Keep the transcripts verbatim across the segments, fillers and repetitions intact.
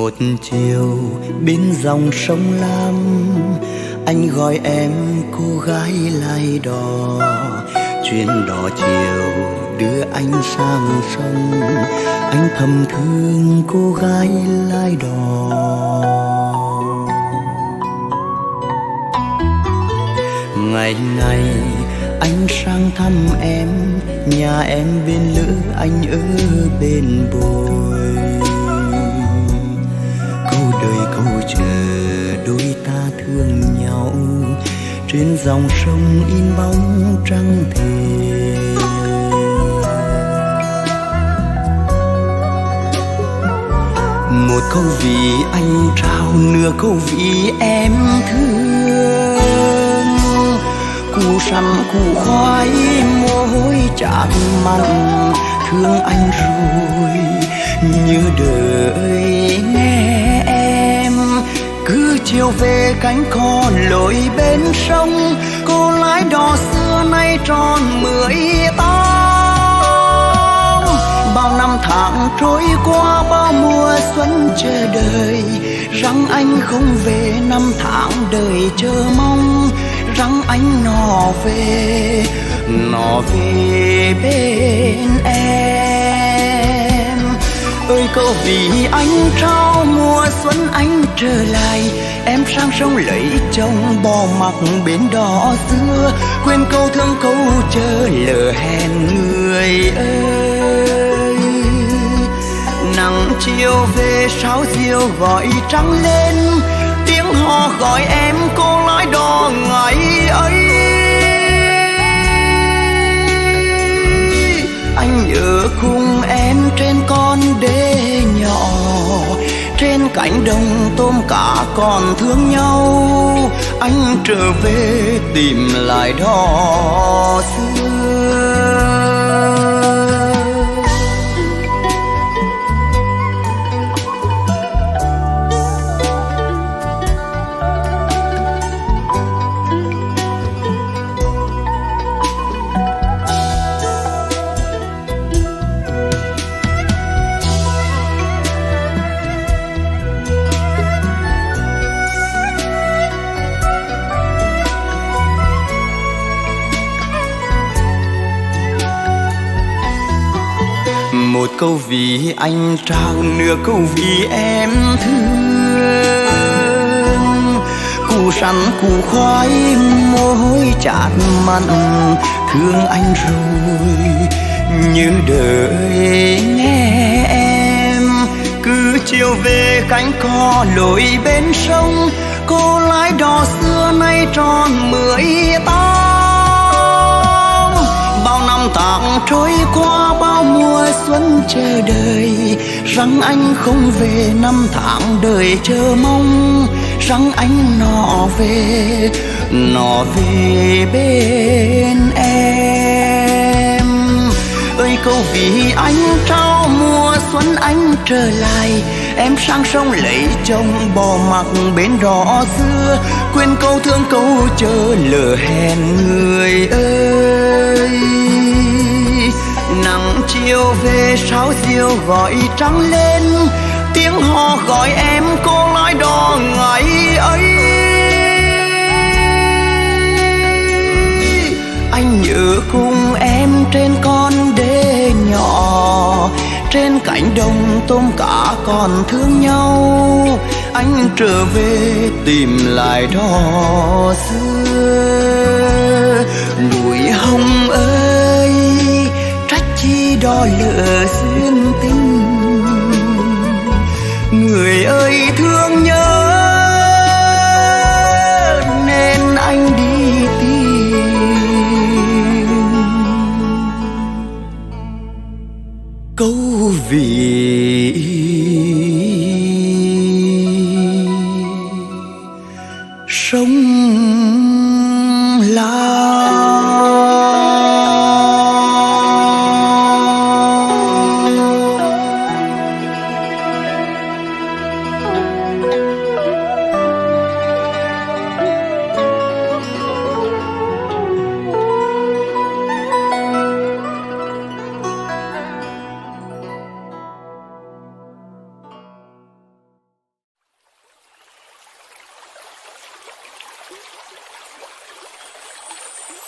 Một chiều bên dòng sông Lam, anh gọi em cô gái lai đò. Chuyến đò chiều đưa anh sang sông, anh thầm thương cô gái lai đò. Ngày ngày anh sang thăm em, nhà em bên lỡ anh ở bên bồi. Câu đời câu chờ đôi ta thương nhau, trên dòng sông in bóng trăng thề. Một câu vì anh trao, nửa câu vì em thương. Củ sắn củ khoai mồ hôi chát mặn, thương anh rồi như đợi nghe em. Cứ chiều về cánh cò lội bên sông, cô lái đò xưa nay tròn mười tám. Bao năm tháng trôi qua, bao mùa xuân chờ đợi, rằng anh không về, năm tháng đời chờ mong. Rằng anh nọ về, nọ về bên em. Ơi câu vì anh trao, mùa xuân anh trở lại, em sang sông lấy chồng bỏ mặc bến đò xưa. Quên câu thương câu chờ lỡ hẹn người ơi. Nắng chiều về sao diều gọi trăng lên, tiếng hò gọi em cô lái đò ngày ấy. Anh nhớ cùng em trên con đê nhỏ, trên cánh đồng tôm cá còn thương nhau. Anh trở về tìm lại đò xưa. Một câu vì anh trao, nửa câu vì em thương. Củ sắn củ khoai mồ hôi chát mặn, thương anh rồi như đợi nghe em. Cứ chiều về cánh cò lội bên sông, cô lái đò xưa nay tròn mười tám. Bao năm tháng trôi qua, bao mùa xuân chờ đợi, rằng anh không về, năm tháng đời chờ mong. Rằng anh nọ về, nọ về bên em. Ơi câu vì anh trao, mùa xuân anh trở lại, em sang sông lấy chồng bỏ mặc bến đò xưa. Quên câu thương câu chờ lỡ hẹn người ơi. Nắng chiều về sao diều gọi trăng lên, tiếng hò gọi em cô lái đò ngày ấy. Anh nhớ cùng em trên con đê nhỏ, trên cánh đồng tôm cá còn thương nhau. Anh trở về tìm lại đò xưa. Núi Hồng ơi, trách chi đò lửa duyên tình. Người ơi thương nhớ nên anh đi tìm câu vì sống là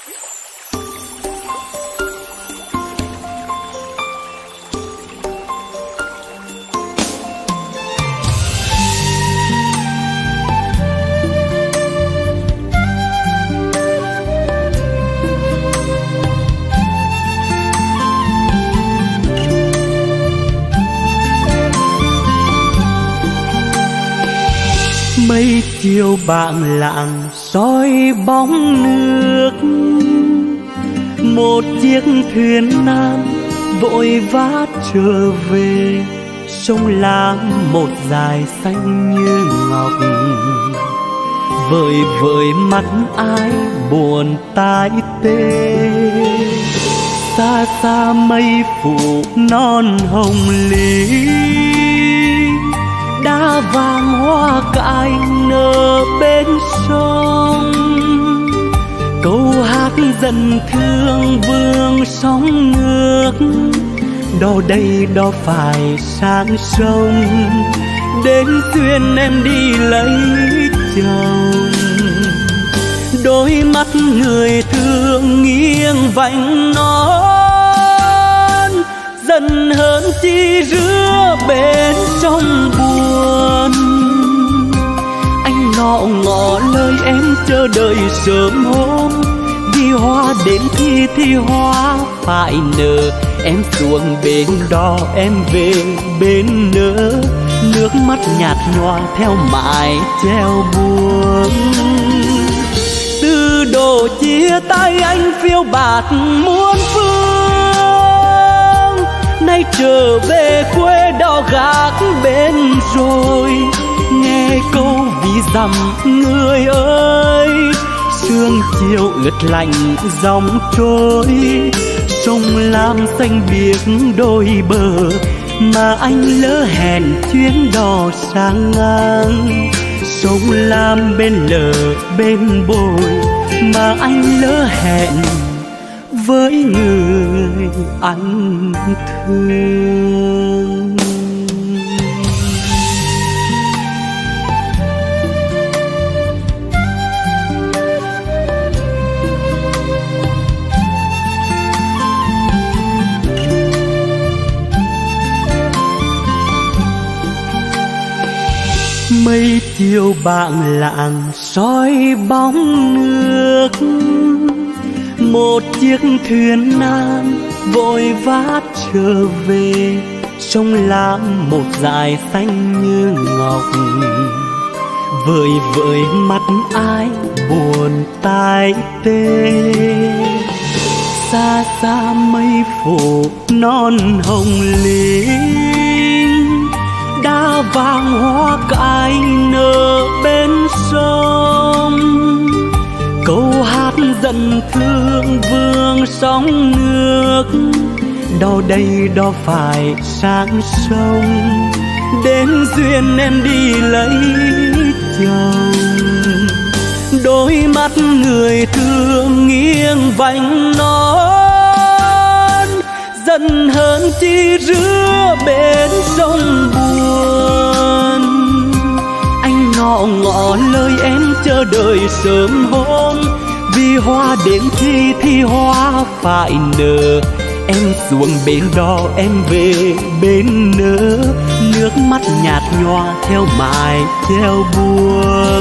Mấy chiều bạn lặng soi bóng nước, một chiếc thuyền nan vội vã trở về, sông Lam một dải xanh như ngọc. Vời vợi mắt ai buồn tai tê, xa xa mây phủ non hồng lý, đá vàng hoa cải nở bên sông. Câu hát dần thương vương sóng nước, đò đây đò phải sang sông, đến duyên em đi lấy chồng. Đôi mắt người thương nghiêng vành non, dần hơn chi rứa bên sông buồn. Anh ngọ ngọ lời em chờ đợi sớm hôm, vì hoa đến thì thì hoa phải nở. Em xuống bên đó em về bên nỡ, nước mắt nhạt nhòa theo mãi treo buồn. Từ độ chia tay anh phiêu bạt muôn phương, nay trở về quê đò gác bên rồi. Nghe câu ví dặm người ơi, sương chiều ướt lạnh dòng trôi. Sông Lam xanh biếc đôi bờ, mà anh lỡ hẹn chuyến đò sang ngang. Sông Lam bên lờ bên bồi, mà anh lỡ hẹn với người anh thương. Mấy chiều bạn lặng soi bóng nước, một chiếc thuyền nan vội vã trở về. Sông Lam một dải xanh như ngọc, vời vợi mắt ai buồn tai tê. Xa xa mây phủ non hồng linh, đá vàng hoa cải nở bên sông. Câu hát dần thương vương sóng nước, đò đây đò phải sang sông, đến duyên em đi lấy chồng. Đôi mắt người thương nghiêng vành non, dần hơn chi rứa bên sông buồn. Anh ngọ ngọ lời em chờ đợi sớm hôm, vì hoa đến thì thì hoa phải nở. Em xuống bên đó em về bên nỡ, nước mắt nhạt nhòa theo mãi theo buồn.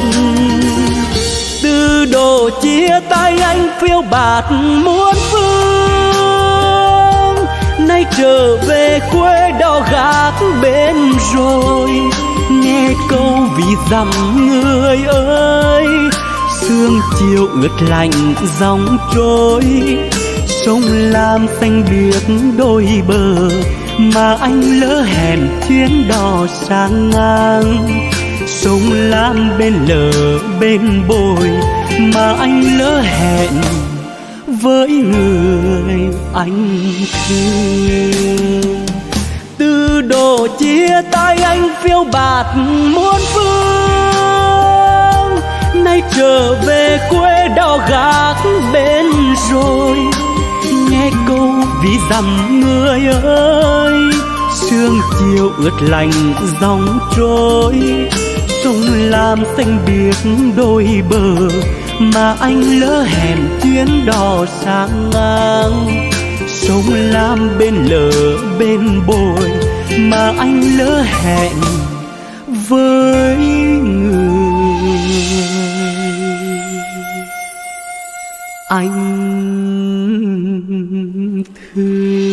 Từ độ chia tay anh phiêu bạt muôn phương, nay trở về quê đò gác bên rồi. Nghe câu ví dặm người ơi, sương chiều ướt lạnh dòng trôi. Sông Lam xanh biếc đôi bờ, mà anh lỡ hẹn chuyến đò sang ngang. Sông Lam bên lờ bên bồi, mà anh lỡ hẹn với người anh thương. Từ độ chia tay anh phiêu bạt muôn phương, nay trở về quê đò gác bên rồi. Nghe câu ví dặm người ơi, sương chiều ướt lạnh dòng trôi. Sông Lam xanh biếc đôi bờ, mà anh lỡ hẹn chuyến đò sang ngang. Sông Lam bên lỡ bên bồi mà anh lỡ hẹn với người anh thương.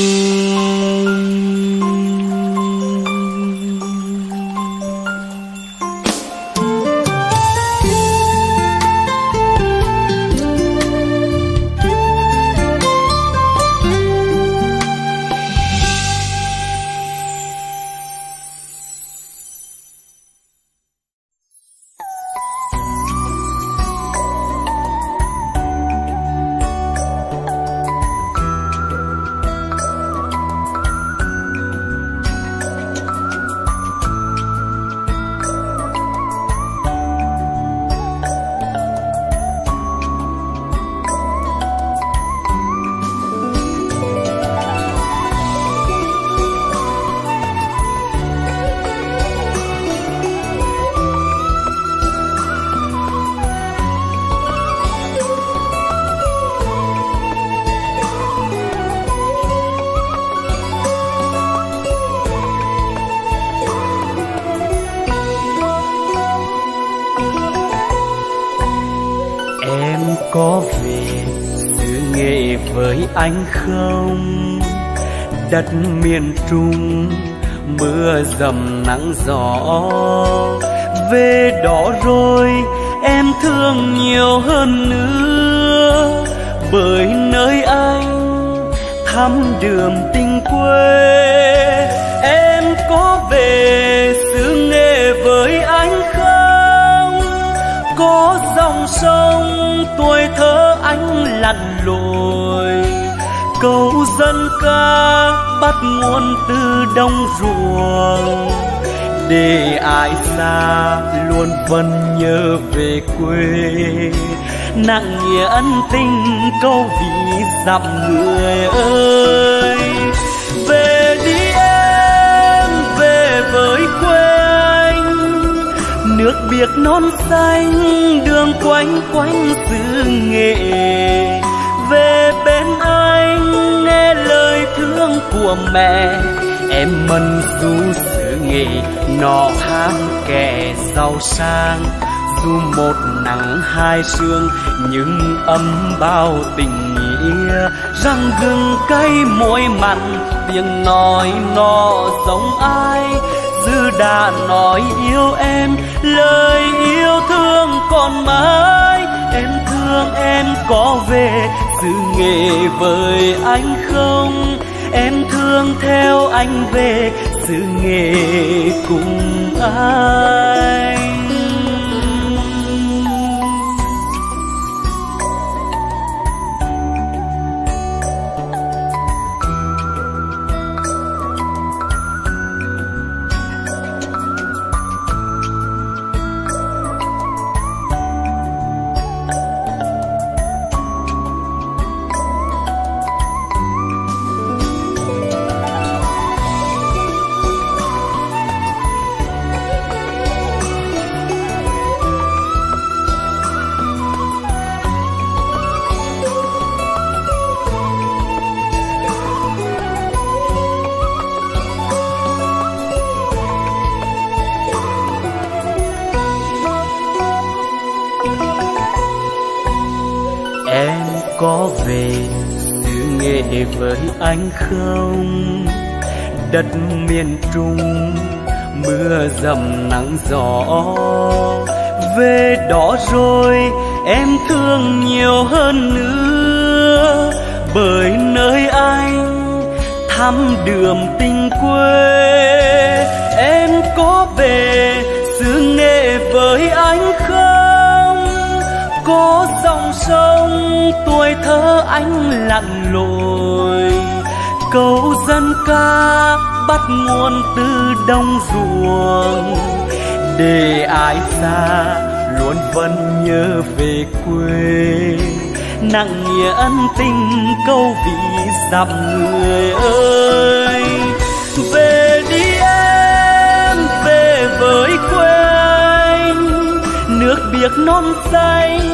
Có về xứ Nghệ với anh không? Đất miền Trung mưa dầm nắng gió, về đó rồi em thương nhiều hơn nữa, bởi nơi anh thăm đường tình quê. Em có về xứ Nghệ với anh không? Có dòng sông tuổi thơ anh lặn lội, câu dân ca bắt nguồn từ đồng ruộng, để ai xa luôn vẫn nhớ về quê. Nặng nghĩa ân tình câu ví dặm người ơi. Về đi em, về với quê anh, nước biếc non xanh đường quanh quanh xứ Nghệ. Về bên anh nghe lời thương của mẹ, em mân du xứ Nghệ nọ ham kẻ giàu sang. Dù một nắng hai sương nhưng ấm bao tình nghĩa, răng gừng cay môi mặn tiếng nói nó giống ai. Dư đã nói yêu em, lời yêu thương còn mãi. Em thương em có về xứ Nghệ với anh không? Em thương theo anh về xứ Nghệ cùng anh. Có về xứ Nghệ với anh không? Đất miền Trung mưa dầm nắng gió, về đó rồi em thương nhiều hơn nữa, bởi nơi anh thăm đường tình quê. Em có về xứ Nghệ với anh không? Có dòng sông tuổi thơ anh lặn lội, câu dân ca bắt nguồn từ đồng ruộng, để ai xa luôn vẫn nhớ về quê. Nặng nghĩa ân tình câu ví dặm người ơi. Về đi em, về với quê anh, nước biếc non xanh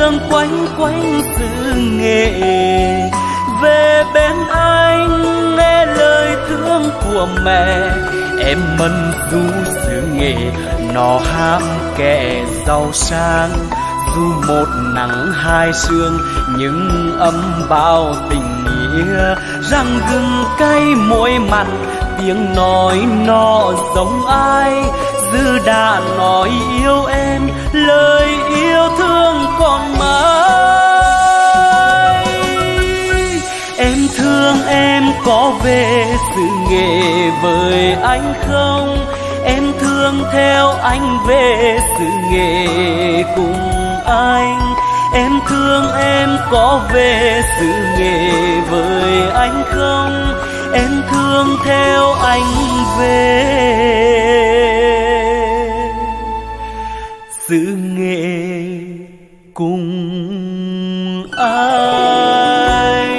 thương quanh quanh xứ Nghệ. Về bên anh nghe lời thương của mẹ, em mân du xứ Nghệ nó ham kẻ giàu sang. Dù một nắng hai sương nhưng ấm bao tình nghĩa, răng gừng cay môi mặn tiếng nói nó giống ai. Dư đã nói yêu em lời yêu thương còn mãi. Em thương em có về xứ Nghệ với anh không? Em thương theo anh về xứ Nghệ cùng anh. Em thương em có về xứ Nghệ với anh không? Em thương theo anh về xứ Nghệ cùng anh.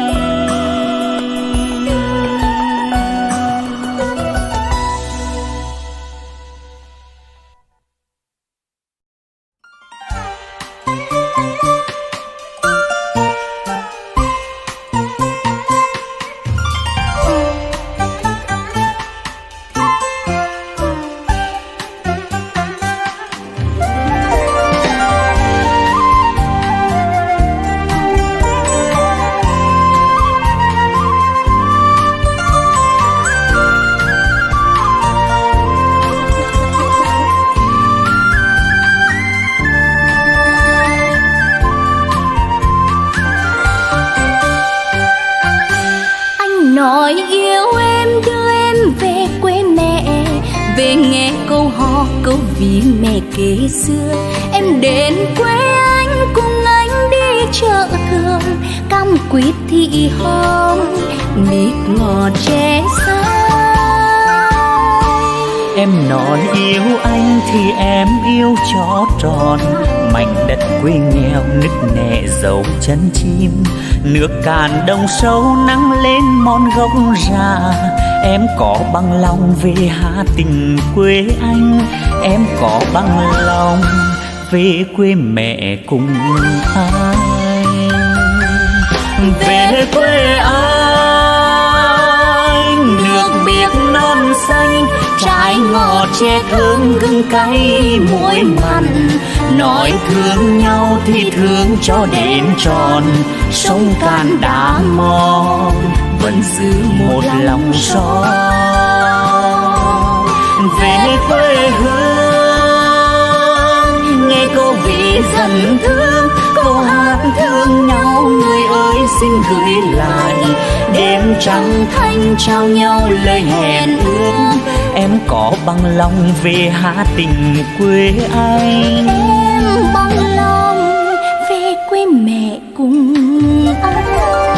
Nói yêu em đưa em về quê mẹ, về nghe câu hò câu ví mẹ kể xưa. Em đến quê anh cùng anh đi chợ thường, cam quýt thị hồng mít ngọt tre xay. Em nói yêu anh thì em yêu cho tròn, mảnh đất quê nghèo nứt nẻ dấu chân chim. Nước cạn đồng sâu nắng lên mòn gốc già, em có bằng lòng về hạ tình quê anh. Em có bằng lòng về quê mẹ cùng anh. Về quê anh nước biếc non xanh, trái ngọt tre thơm gừng cay muối mặn. Nói thương nhau thì thương cho đến tròn, sông Cạn đá mòn vẫn giữ một lòng son. Về quê hương nghe câu ví dần thương, câu hát thương nhau người ơi xin gửi lại. Đêm trăng thanh trao nhau lời hẹn ước, em có bằng lòng về hạ tình quê anh. Em bằng lòng về quê mẹ cùng anh.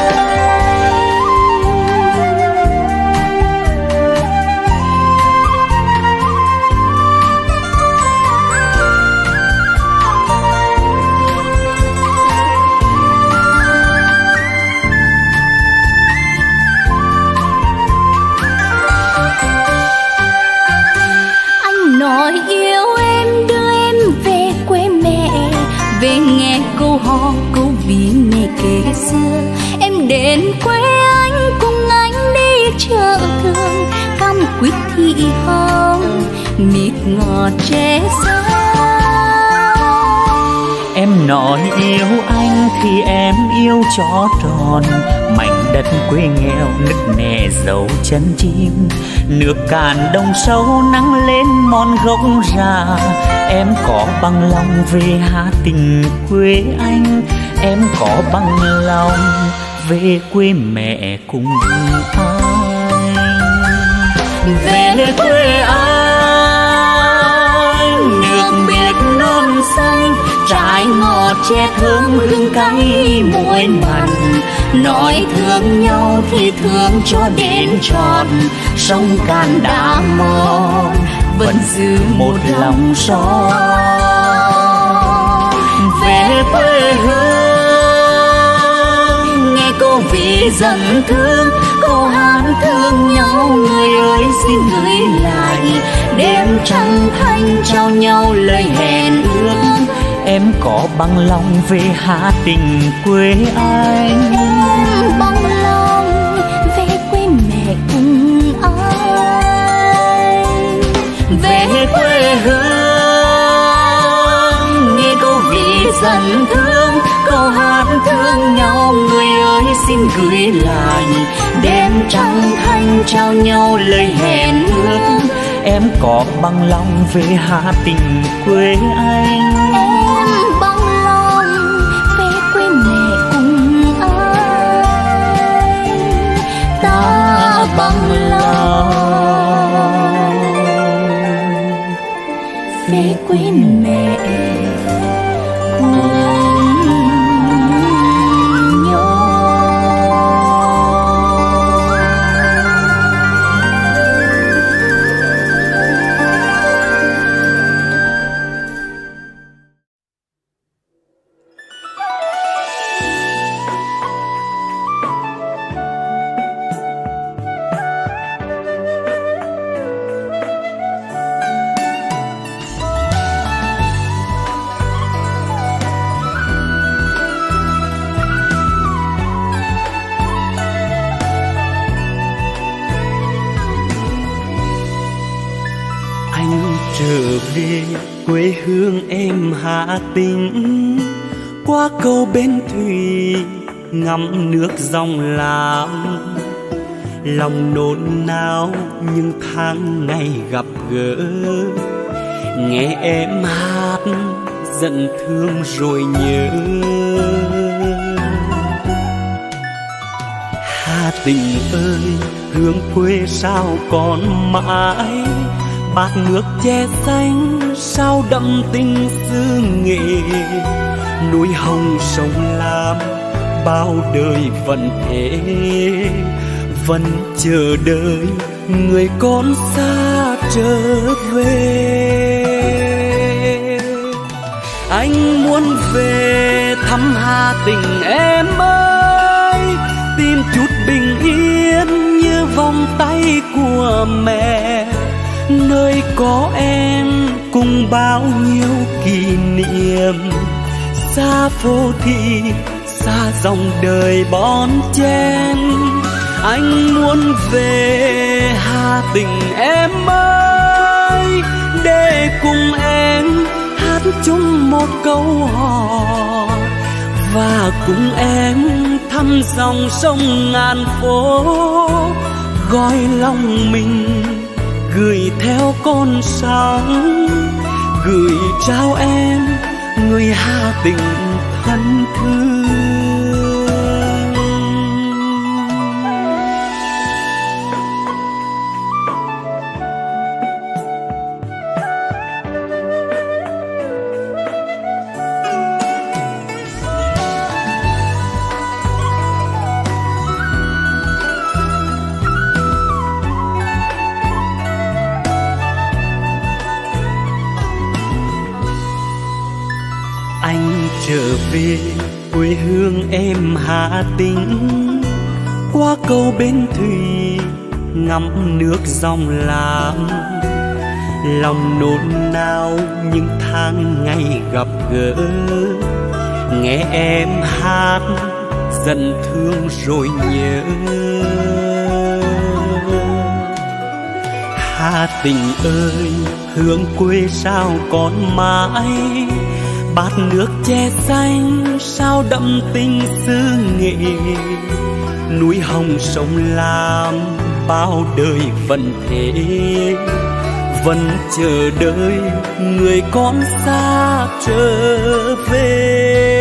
Nói yêu em đưa em về quê mẹ, về nghe câu hò câu ví mẹ kể xưa. Em đến quê anh cùng anh đi chợ thường, cam quýt thị hồng mít ngọt tre xay. Em nói yêu anh thì em yêu cho tròn, mảnh đất quê nghèo nứt nẻ dấu chân chim. Nước cạn đồng sâu nắng lên mòn gốc già, em có bằng lòng về hạ tình quê anh. Em có bằng lòng về quê mẹ cùng anh. Về quê anh nước biếc non xanh, trái ngọt tre thơm hương cay muối mặn. Nói thương nhau thì thương cho đến tròn, sông Cạn đá mòn vẫn giữ một lòng son. Về quê hương nghe câu ví dần thương, câu hát thương nhau người ơi xin gửi lại. Đêm trăng thanh trao nhau lời hẹn ước, em có bằng lòng về Hà Tĩnh quê anh? Em bằng lòng về quê mẹ cùng anh. Về quê hương nghe câu ví dần thương, câu hát thương nhau người ơi xin gửi lại. Đêm trăng thanh trao nhau lời hẹn ước, em có bằng lòng về Hà Tĩnh quê anh? Em bằng lòng về quê mẹ cùng anh. Ta bằng lòng về quê mẹ cùng quê hương em Hà Tĩnh. Qua cầu bến thủy ngắm nước dòng Lam, lòng nôn nao những tháng ngày gặp gỡ. Nghe em hát giận thương rồi nhớ. Hà Tĩnh ơi hương quê sao còn mãi, bát nước che xanh sao đậm tình xứ nghệ. Núi hồng sông Lam bao đời vẫn thế, vẫn chờ đợi người con xa trở về. Anh muốn về thăm Hà Tĩnh em ơi, tìm chút bình yên như vòng tay của mẹ, nơi có em cùng bao nhiêu kỷ niệm. Xa phố thị xa dòng đời bon chen, anh muốn về Hà Tĩnh em ơi, để cùng em hát chung một câu hò, và cùng em thăm dòng sông ngàn phố, gói lòng mình gửi theo con sóng, gửi trao em người Hà Tĩnh thân thương. Anh trở về quê hương em Hà Tĩnh, qua cầu bến thủy ngắm nước dòng Lam, lòng nôn nao những tháng ngày gặp gỡ. Nghe em hát giận thương rồi nhớ. Hà Tĩnh ơi hương quê sao còn mãi, bát nước che xanh sao đậm tình xứ nghệ. Núi hồng sông Lam bao đời vẫn thế, vẫn chờ đợi người con xa trở về.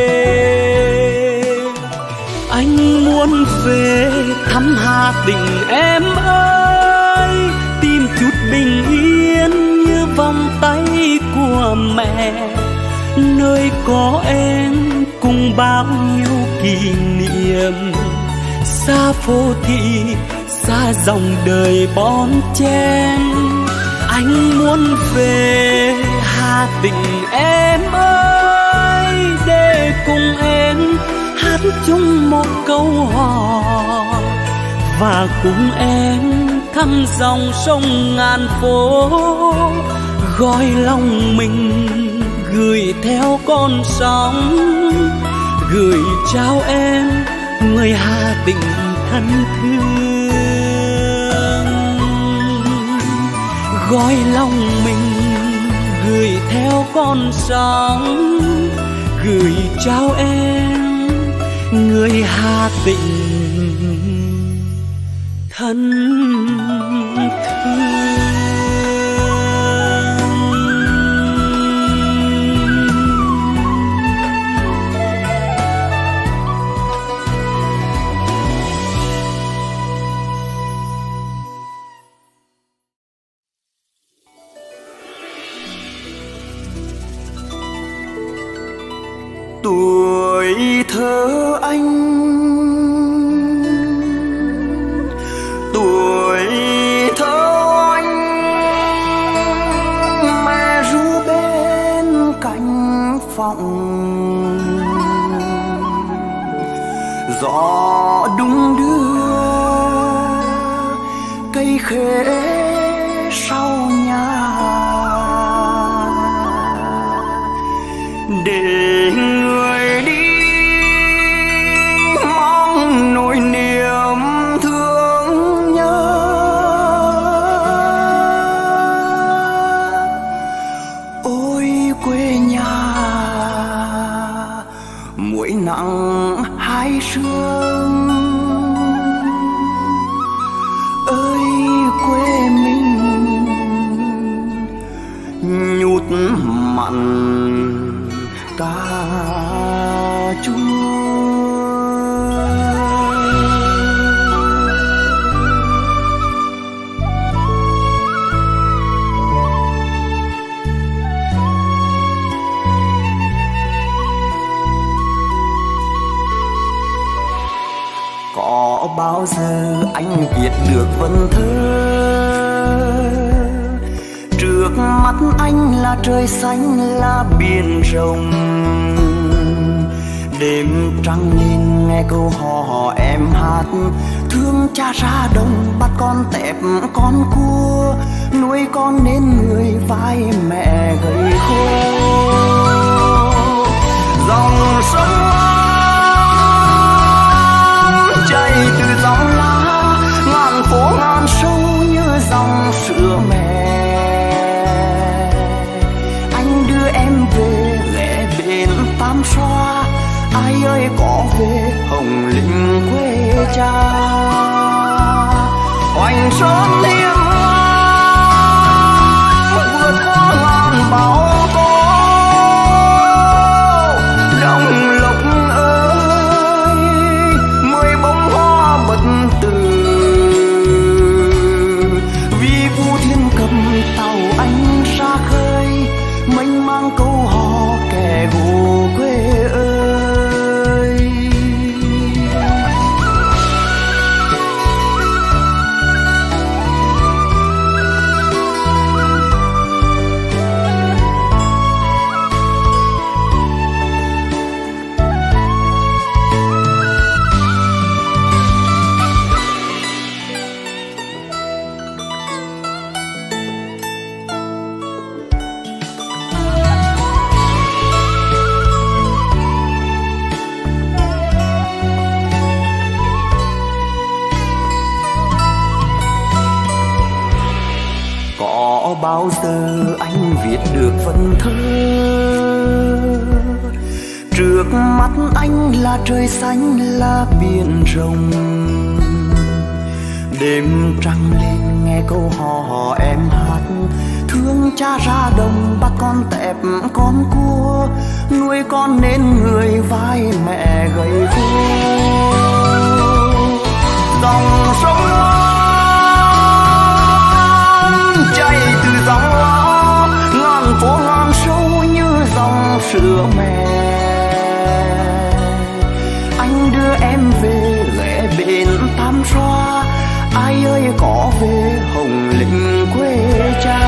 Anh muốn về thăm Hà Tĩnh em ơi, tìm chút bình yên như vòng tay của mẹ, nơi có em cùng bao nhiêu kỷ niệm. Xa phố thị xa dòng đời bon chen, anh muốn về Hà Tĩnh em ơi, để cùng em hát chung một câu hò, và cùng em thăm dòng sông ngàn phố, gói lòng mình gửi theo con sóng, gửi trao em người Hà Tĩnh thân thương. Gói lòng mình gửi theo con sóng, gửi trao em người Hà Tĩnh thân thương. Tuổi thơ anh, tuổi thơ anh, mẹ ru bên cánh phòng, gió đung đưa cây khế sau nhà để người đi mong nỗi niềm thương nhớ. Ôi quê nhà muối nặng hai sương, ơi quê mình nhút mặn cà chua. Có bao giờ anh viết được vần thơ, trước mắt anh là trời xanh là biển rộng, đêm trăng lên nghe câu hò em hát, thương cha ra đồng bắt con tép con cua, nuôi con nên người vai mẹ gầy khô. Dòng sông chảy từ dòng lá, ngàn phố ngàn sâu như dòng sữa mẹ. Anh đưa em về ghé bên Tam Xoa, ai ơi có về Hồng Lĩnh quê cha. Hoành sơn liêm vượt qua ngàn bão tố, đồng lộc ơi mười bông hoa bật từ, vì Vũ Thiên cầm tàu anh ra khơi, mênh mang câu hò kẻ gù quê ơi. Bao giờ anh viết được vần thơ, trước mắt anh là trời xanh là biển rộng, đêm trăng lên nghe câu hò em hát, thương cha ra đồng bắt con tép con cua, nuôi con nên người vai mẹ gầy khô. Dòng sông chảy từ dòng lá, ngàn phố ngàn sâu như dòng sữa mẹ. Anh đưa em về ghé bên Tam Xoa, ai ơi có về Hồng Lĩnh quê cha.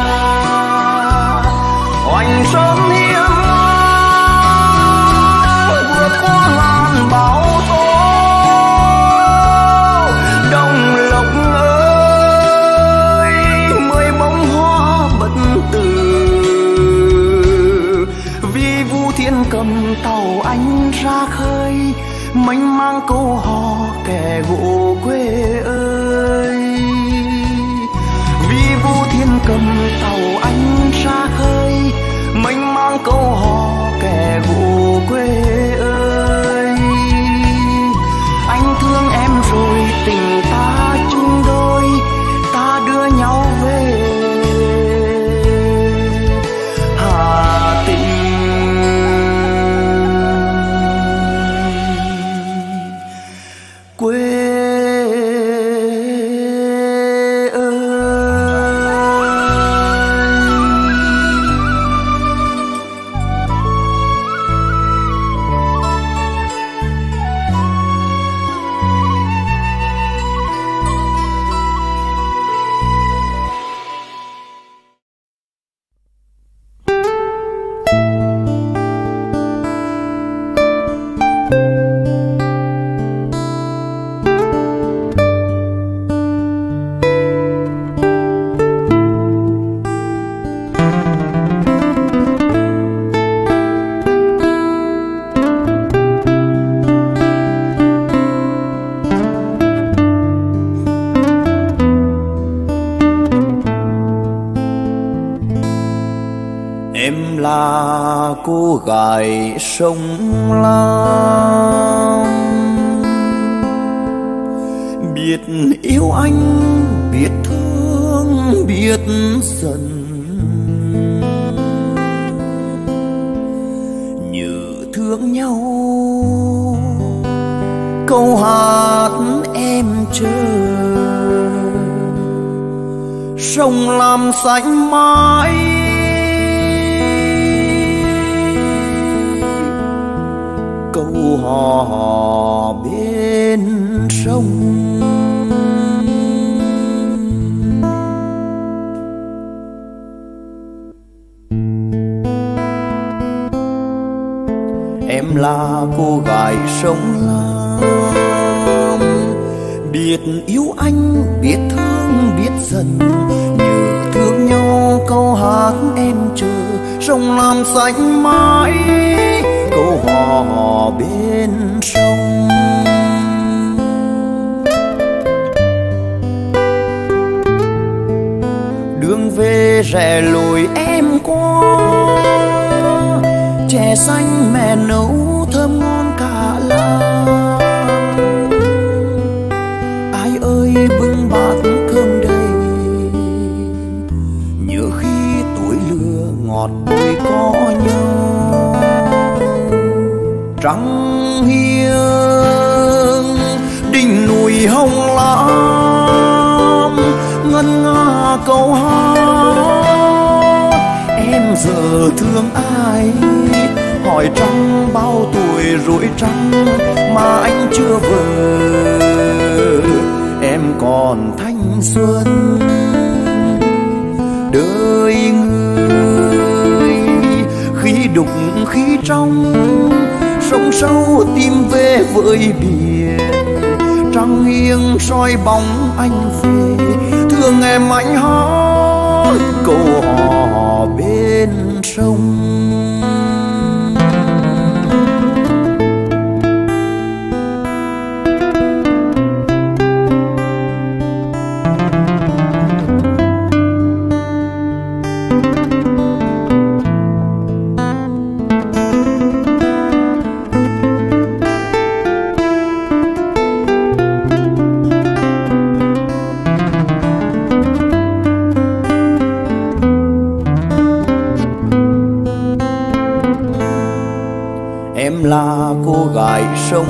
Hoành sơn hiên vượt qua ngàn bão tố, câu hò kẻ gỗ quê ơi. Vì vu thiên cầm tàu anh ra khơi, mênh mang câu hò kẻ gỗ quê ơi. Anh thương em rồi tình ta chung đôi, ta đưa nhau về Hà Tĩnh. Quê cô gái sông Lam, biết yêu anh, biết thương, biết giận, như thương nhau câu hát em chờ. Sông Lam xanh mãi câu hò bên sông. Em là cô gái sông Lam, biết yêu anh, biết thương, biết giận, như thương nhau câu hát em chờ. Sông Lam xanh mãi câu hò bên sông. Đường về rẽ lối em qua, chè xanh mẹ nấu thơm ngon cả làng. Ai ơi bưng bát cơm đầy, nhớ khi tuổi lửa ngọt bùi có nhau. Trăng hiên đỉnh núi hồng lam, ngân nga câu hát em giờ thương ai. Hỏi trăng bao tuổi rồi trăng mà anh chưa vợ, em còn thanh xuân đời người. Khi đục khi trong sông sâu tìm về với biển, trăng nghiêng soi bóng anh về. Thương em anh hát câu hò bên sông. Em là cô gái sông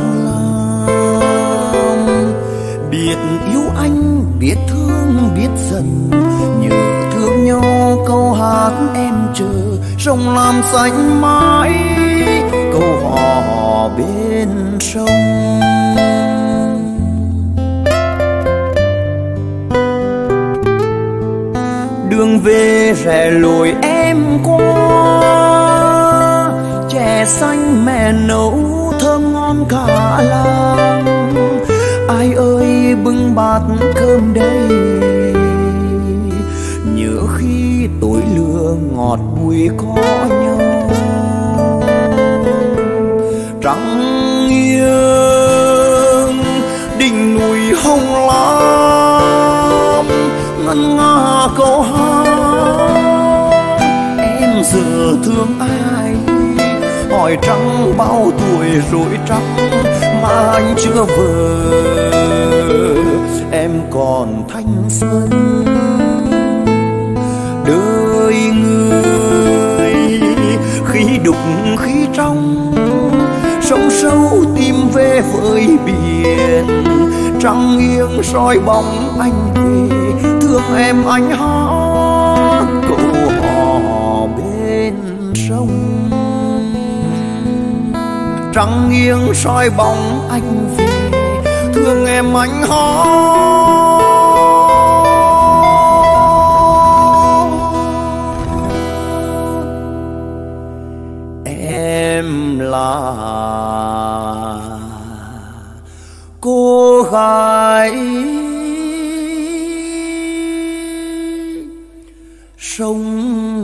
Lam, biết yêu anh, biết thương, biết giận, như thương nhau câu hát em chờ. Sông Lam xanh mãi câu hò bên sông. Đường về rẽ lối em qua, chè xanh mẹ nấu thơm ngon cả làng. Ai ơi bưng bát cơm đây, nhớ khi tối lửa ngọt bùi có nhau. Trăng nghiêng đỉnh núi hồng lam ngân nga câu hát. Em giờ thương ai hỏi trăng bao tuổi rồi trăng mà anh chưa vợ, em còn thanh xuân đời người khi đục khi trong sông sâu tìm về với biển. Trăng nghiêng soi bóng anh về thương em anh hát câu hò bên sông. Trăng nghiêng soi bóng anh về thương em anh hát. Em là cô gái sông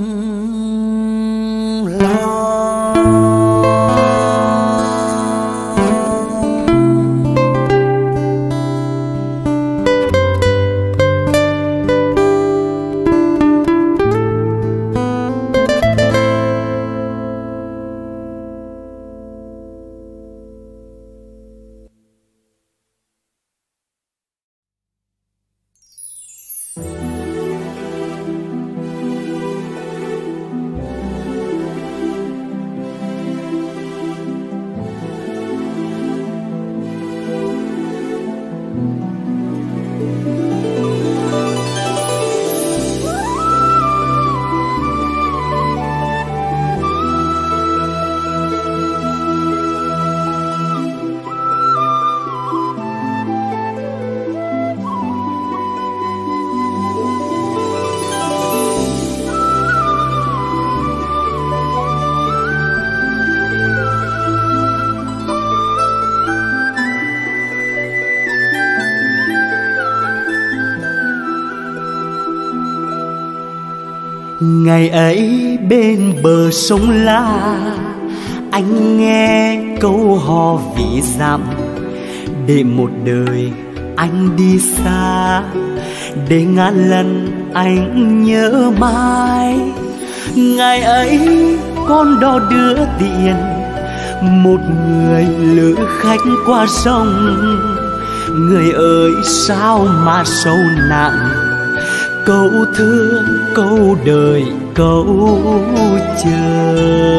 Ngày ấy bên bờ sông La, anh nghe câu hò ví dặm. Để một đời anh đi xa, để ngàn lần anh nhớ mãi. Ngày ấy con đò đưa tiền, một người lữ khách qua sông. Người ơi sao mà sâu nặng, câu thương câu đời câu chờ.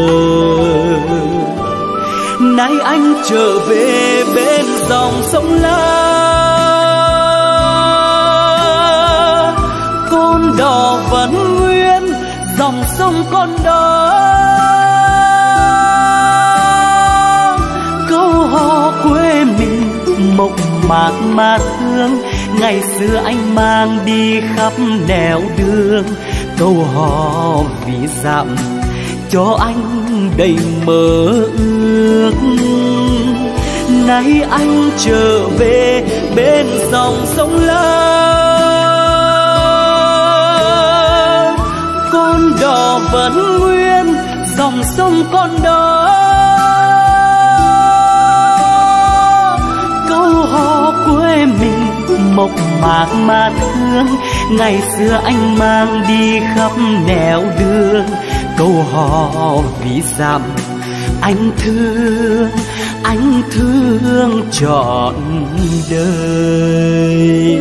Nay anh trở về bên dòng sông La, con đò vẫn nguyên dòng sông con đó. Câu hò quê mình mộc mạc mà thương, ngày xưa anh mang đi khắp nẻo đường. Câu hò ví dặm cho anh đầy mơ ước. Nay anh trở về bên dòng sông La, con đò vẫn nguyên dòng sông con đó. Câu hò quê mình mộc mạc mà thương, ngày xưa anh mang đi khắp nẻo đường. Câu hò ví dặm anh thương, anh thương trọn đời.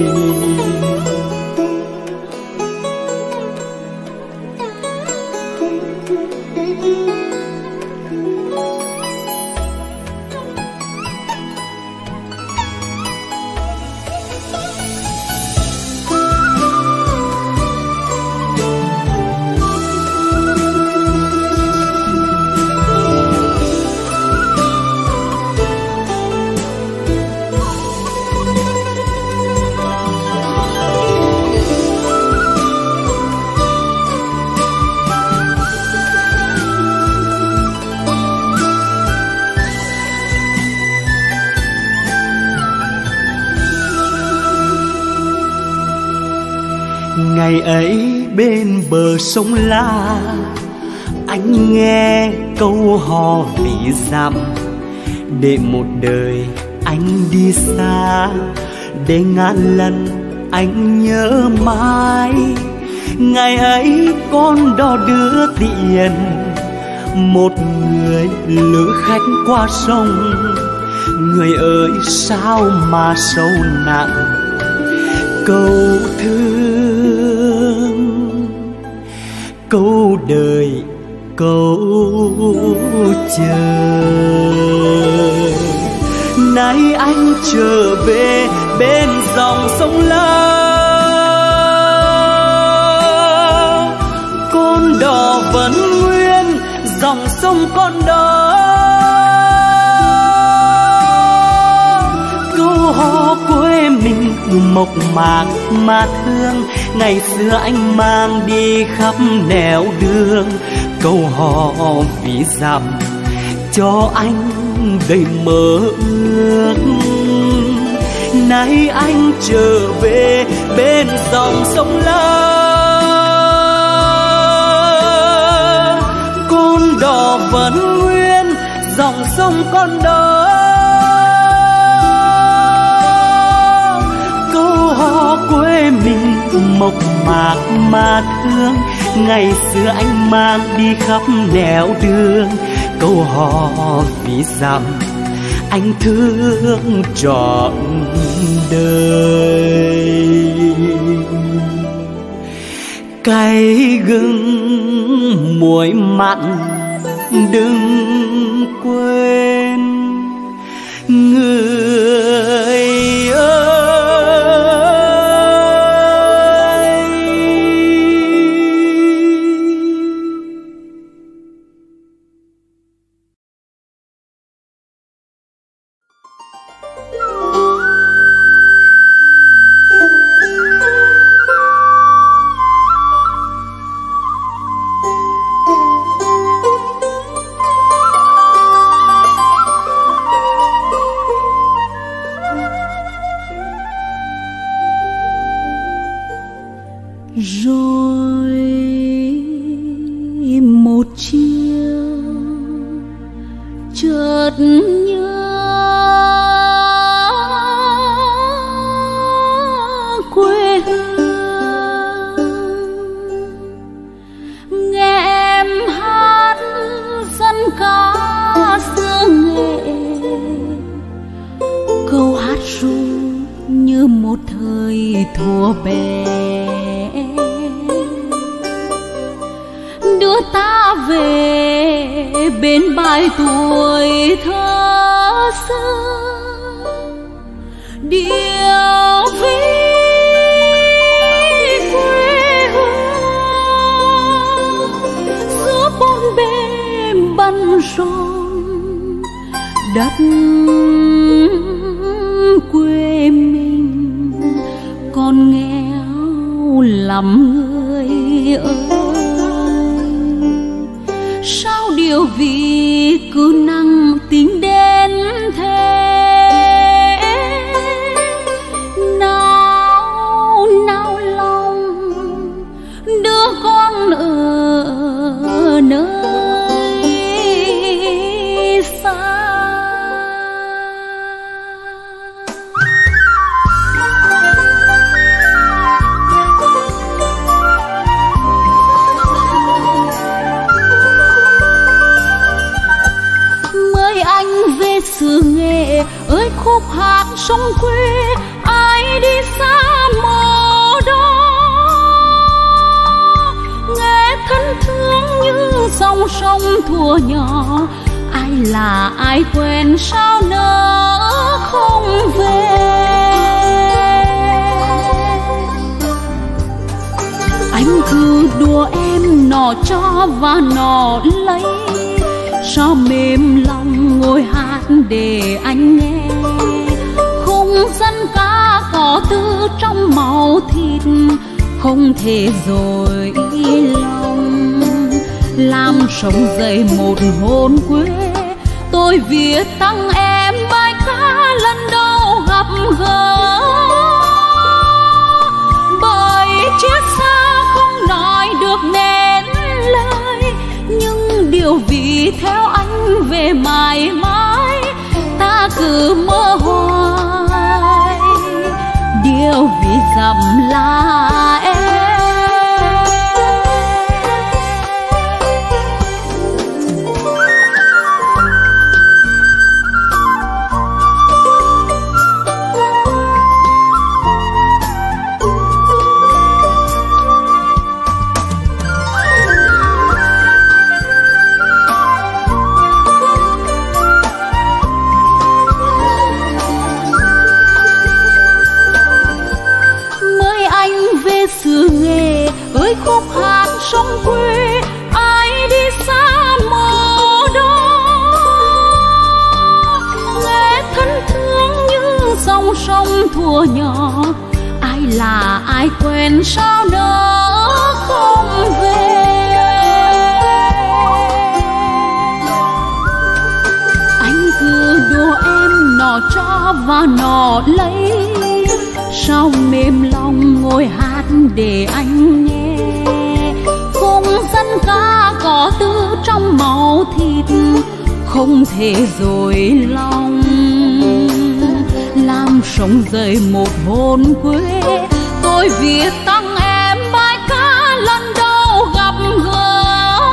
Ngày ấy bên bờ sông La, anh nghe câu hò ví dặm. Để một đời anh đi xa để ngàn lần anh nhớ mãi. Ngày ấy con đò đưa tiền, một người lữ khách qua sông. Người ơi sao mà sâu nặng câu thương, câu đời câu chờ. Nay anh trở về bên dòng sông lớn, con đò vẫn nguyên dòng sông con đó. Câu hò quê mình mộc mạc mà thương, ngày xưa anh mang đi khắp nẻo đường. Câu hò ví dặm cho anh đầy mơ ước. Nay anh trở về bên dòng sông lớn, con đò vẫn nguyên dòng sông con đó. Câu hò quê mình mộc mạc mà thương, ngày xưa anh mang đi khắp nẻo đường. Câu hò ví dặm anh thương trọn đời. Cay gừng muối mặn đừng quên, người ơi. Rồi một chiều chợt nhớ quê hương, nghe em hát dân ca xưa nghệ. Câu hát ru như một thời thuở bé, đưa ta về bên bãi tuổi thơ xưa. Điệu ví quê hương giữa bốn bề băn rộn, đất quê mình còn nghèo lắm người ơi. Sao điều vì cứ năng tính đến thế, nào nào lòng đưa con ở nơi xa. Xứ nghệ ơi khúc hát sông quê, ai đi xa mồ đó. Nghe thân thương như dòng sông thuở nhỏ, ai là ai quen sao nỡ không về. Anh cứ đùa em nọ cho và nọ lấy, sao mềm lòng ngồi hát để anh nghe. Khung dân ca có tư trong máu thịt, không thể dối lòng. Làm sống dậy một hồn quê, tôi viết tặng em bài ca lần đầu gặp gỡ. Bởi chiếc xa không nói được nên lời, nhưng điều vì theo anh về mãi mãi, ta cứ mơ hồ dặm là em. Xứ Nghệ ơi khúc hát sông quê, ai đi xa mồ đó nghe thân thương như dòng sông thuở nhỏ. Ai là ai quên sao nỡ không về. Anh cứ đùa em nọ cho và nọ lấy, sao mềm lòng ngồi hát để anh nghe. Khung dân ca có tư trong máu thịt, không thể dối lòng. Làm sống dậy một hồn quê, tôi viết tặng em bài ca lần đầu gặp gỡ.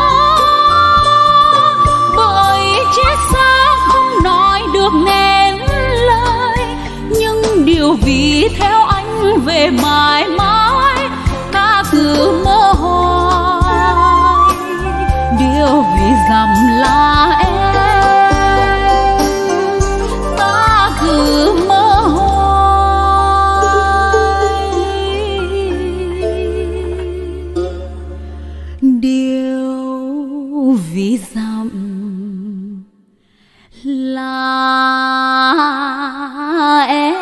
Bởi chết xa không nói được nên lời, nhưng điều vì theo anh về mãi mãi, ta cứ mơ hoài. Điều vì dặm là em, ta cứ mơ hoài. Điều vì dặm là em.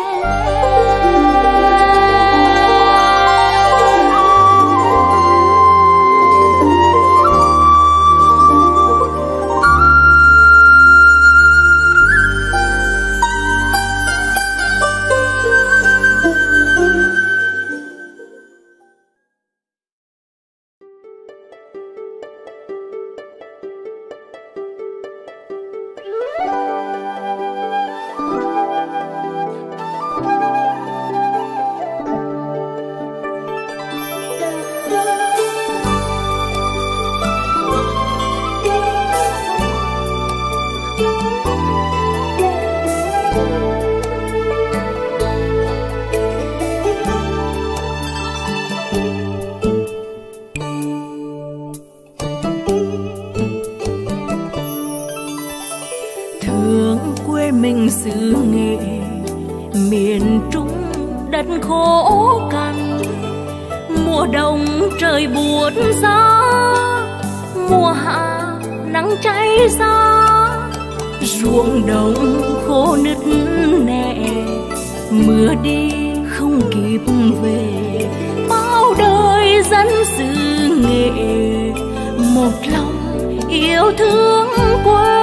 Xứ Nghệ miền Trung đất khô cằn, mùa đông trời buốt giá, mùa hạ nắng cháy giá. Ruộng đồng khô nứt nẻ, mưa đi không kịp về. Bao đời dân xứ Nghệ một lòng yêu thương quê.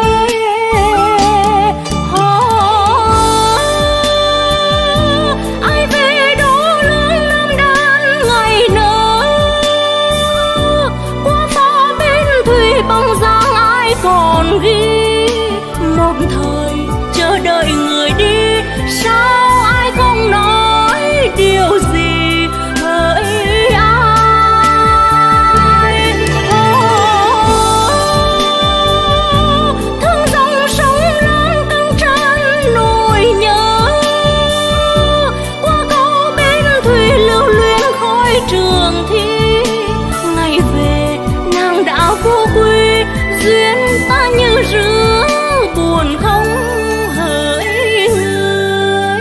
Còn ghi một thời chờ đợi người đi, sao ai không nói điều gì với ai. Oh, thương dòng sông lớn từng chân nỗi nhớ, qua câu bến thủy lưu luyến khói trường thi. Ngày về nàng đã vô quy, duyên ta như rứa buồn không hỡi người.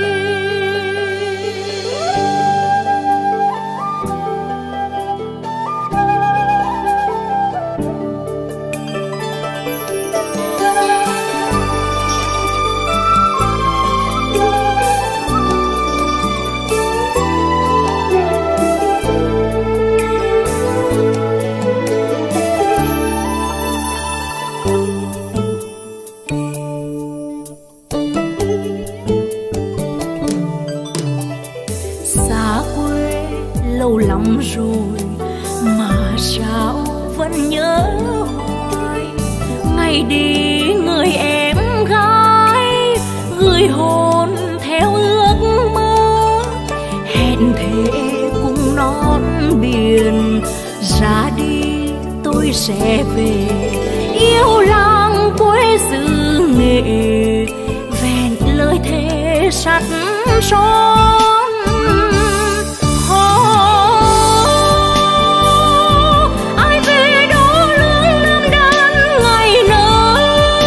Lâu lắm rồi mà sao vẫn nhớ hoài. Ngày đi người em gái gửi hồn theo ước mơ, hẹn sẽ về yêu làng quê xứ Nghệ, vẹn lời thề sắt son. Ai về đó lương nam đan ngày nở,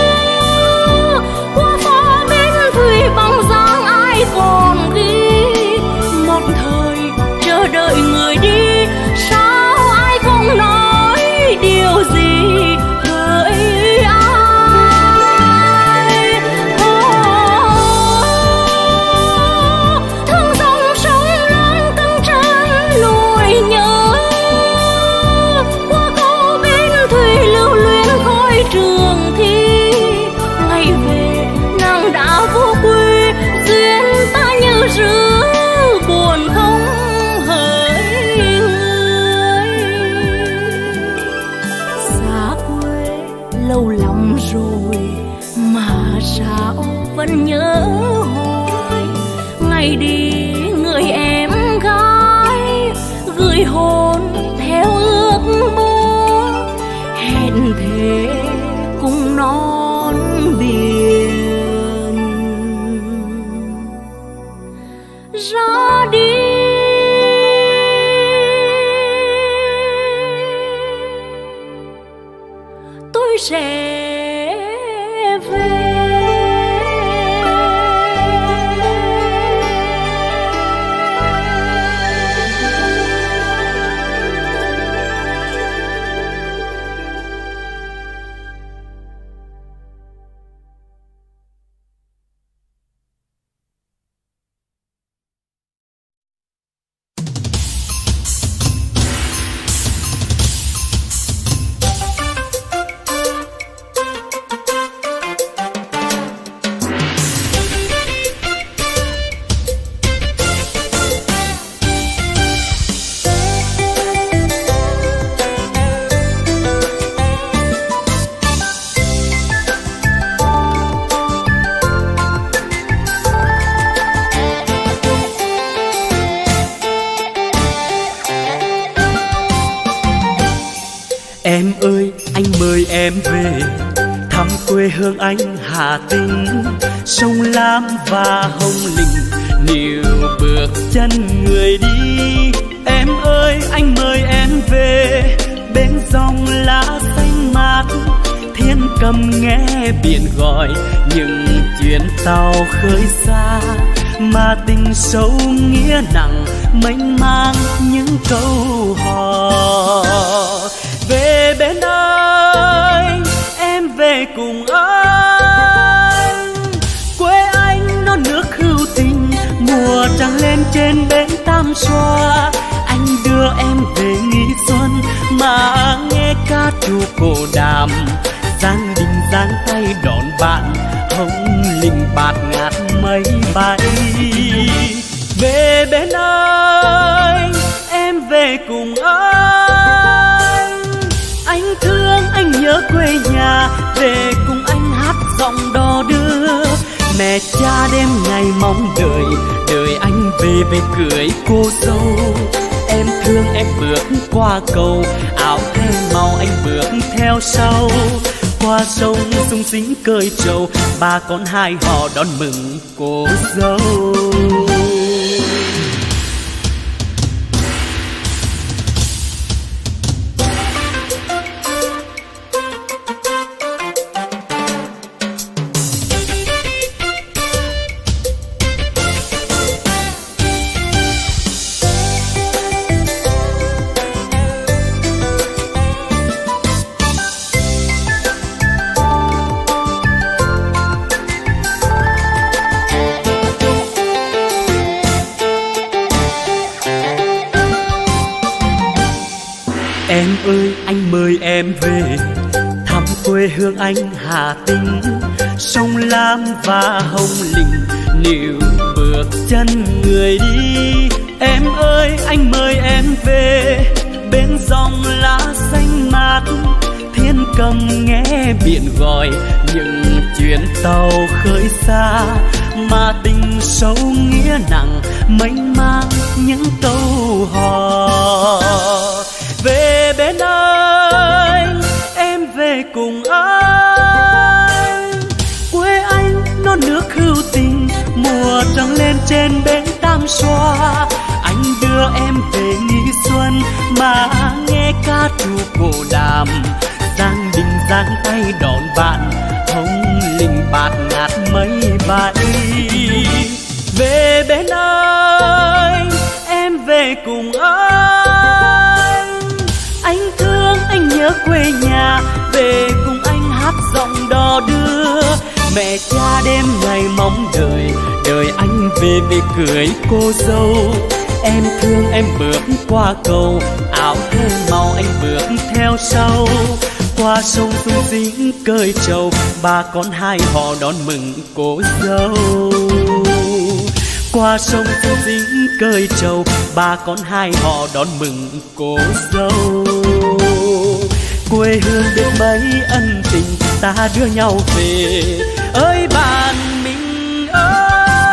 qua phố bên thủy bóng dáng ai còn ghi. Một thời chờ đợi người đi, sao ai không nói điều gì với ai. Thương dòng sông lan từng chân lùi nhớ, qua câu bên thủy lưu luyến khói trường thi. Ngày về nàng đã vô quy, duyên ta như rứa buồn không hỡi người. Xa quê lâu lắm rồi mà sao vẫn nhớ hoài. Ngày đi người em gái gửi hồn theo ước mơ, hẹn thề cùng non biển ra đi. Tôi sẽ về. Em ơi, anh mời em về thăm quê hương anh Hà Tĩnh. Sông Lam và Hồng Lĩnh níu bước chân người đi. Em ơi, anh mời em về bên dòng lá xanh mát. Thiên cầm nghe biển gọi những chuyến tàu khơi xa, mà tình sâu nghĩa nặng mênh mang những câu hò. Về bên anh, em về cùng anh. Quê anh non nước hữu tình, mùa trăng lên trên bến Tam Xoa. Anh đưa em về nghỉ xuân mà nghe ca trù cổ đàm. Giang đình giang tay đón bạn, hồng linh bạt ngát mây bay. Về bên anh, em về cùng anh. Anh thương, anh nhớ quê nhà, về cùng anh hát giọng đò đưa. Mẹ cha đêm ngày mong đợi, đợi anh về về cưới cô dâu. Em thương em bước qua cầu, áo thêm màu anh bước theo sau. Qua sông sung sính cơi trầu, ba con hai họ đón mừng cô dâu. Em ơi, anh mời em về thăm quê hương anh Hà Tĩnh. Sông Lam và Hồng Lĩnh níu bước chân người đi. Em ơi, anh mời em về bên dòng lá xanh mát. Thiên cầm nghe biển gọi những chuyến tàu khơi xa, mà tình sâu nghĩa nặng mênh mang những câu hò. Về bên anh, trên bến Tam Xoa. Anh đưa em về Nghi Xuân mà nghe ca trù cổ đàm. Giang đình giang tay đón bạn, hồng linh bạt ngát mây bay. Về bên anh, em về cùng anh. Anh thương anh nhớ quê nhà, về cùng anh hát giọng đò đưa. Mẹ cha đêm ngày mong đợi, đợi anh về về cưới cô dâu. Em thương em bước qua cầu, áo thêu màu anh bước theo sau. Qua sông tung dính cơi trầu, bà con hai họ đón mừng cô dâu. Qua sông tung dính cơi trầu, bà con hai họ đón mừng cô dâu. Quê hương biết mấy ân tình, ta đưa nhau về ơi bạn mình ơi.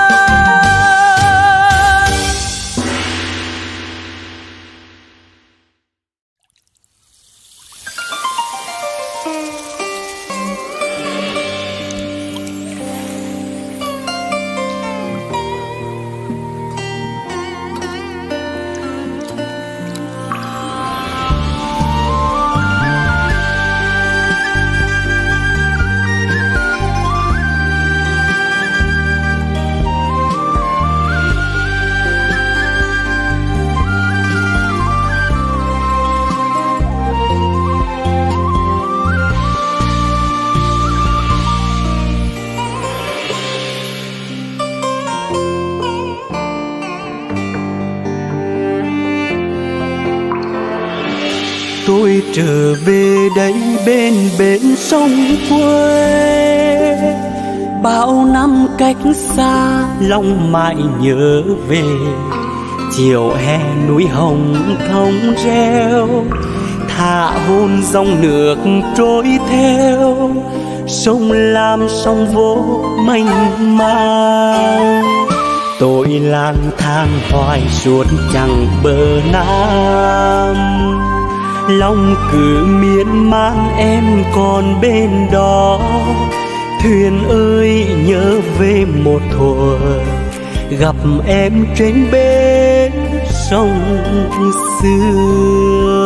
Tôi trở về đây bên bến sông quê, bao năm cách xa lòng mãi nhớ về. Chiều hè núi hồng thông reo, thả hôn dòng nước trôi theo. Sông Lam sông vô mênh mang, tôi lang thang hoài suốt chẳng bờ Nam. Lòng cứ miên man em còn bên đó. Thuyền ơi nhớ về một thuở, gặp em trên bến sông xưa.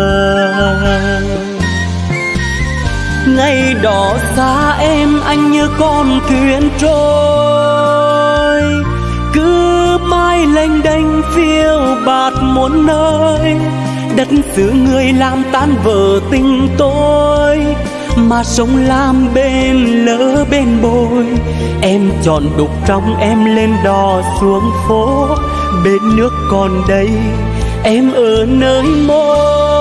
Ngày đó xa em anh như con thuyền trôi, cứ mãi lênh đênh phiêu bạt muôn nơi. Đất xứ người làm tan vỡ tình tôi, mà sông Lam bên lỡ bên bồi. Em chọn đục trong em lên đò xuống phố, bên nước còn đây em ở nơi mô.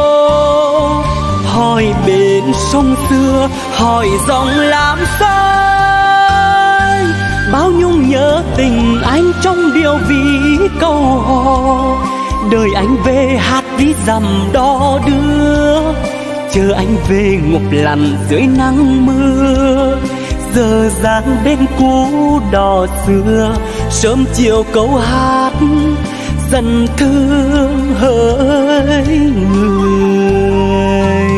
Hỏi bên sông xưa, hỏi dòng Lam xanh, bao nhung nhớ tình anh trong điều ví câu hò. Đời anh về hát ví dặm đò đưa, chờ anh về ngục lặn dưới nắng mưa. Giờ dáng bên cũ đò xưa, sớm chiều câu hát dần thương hỡi người.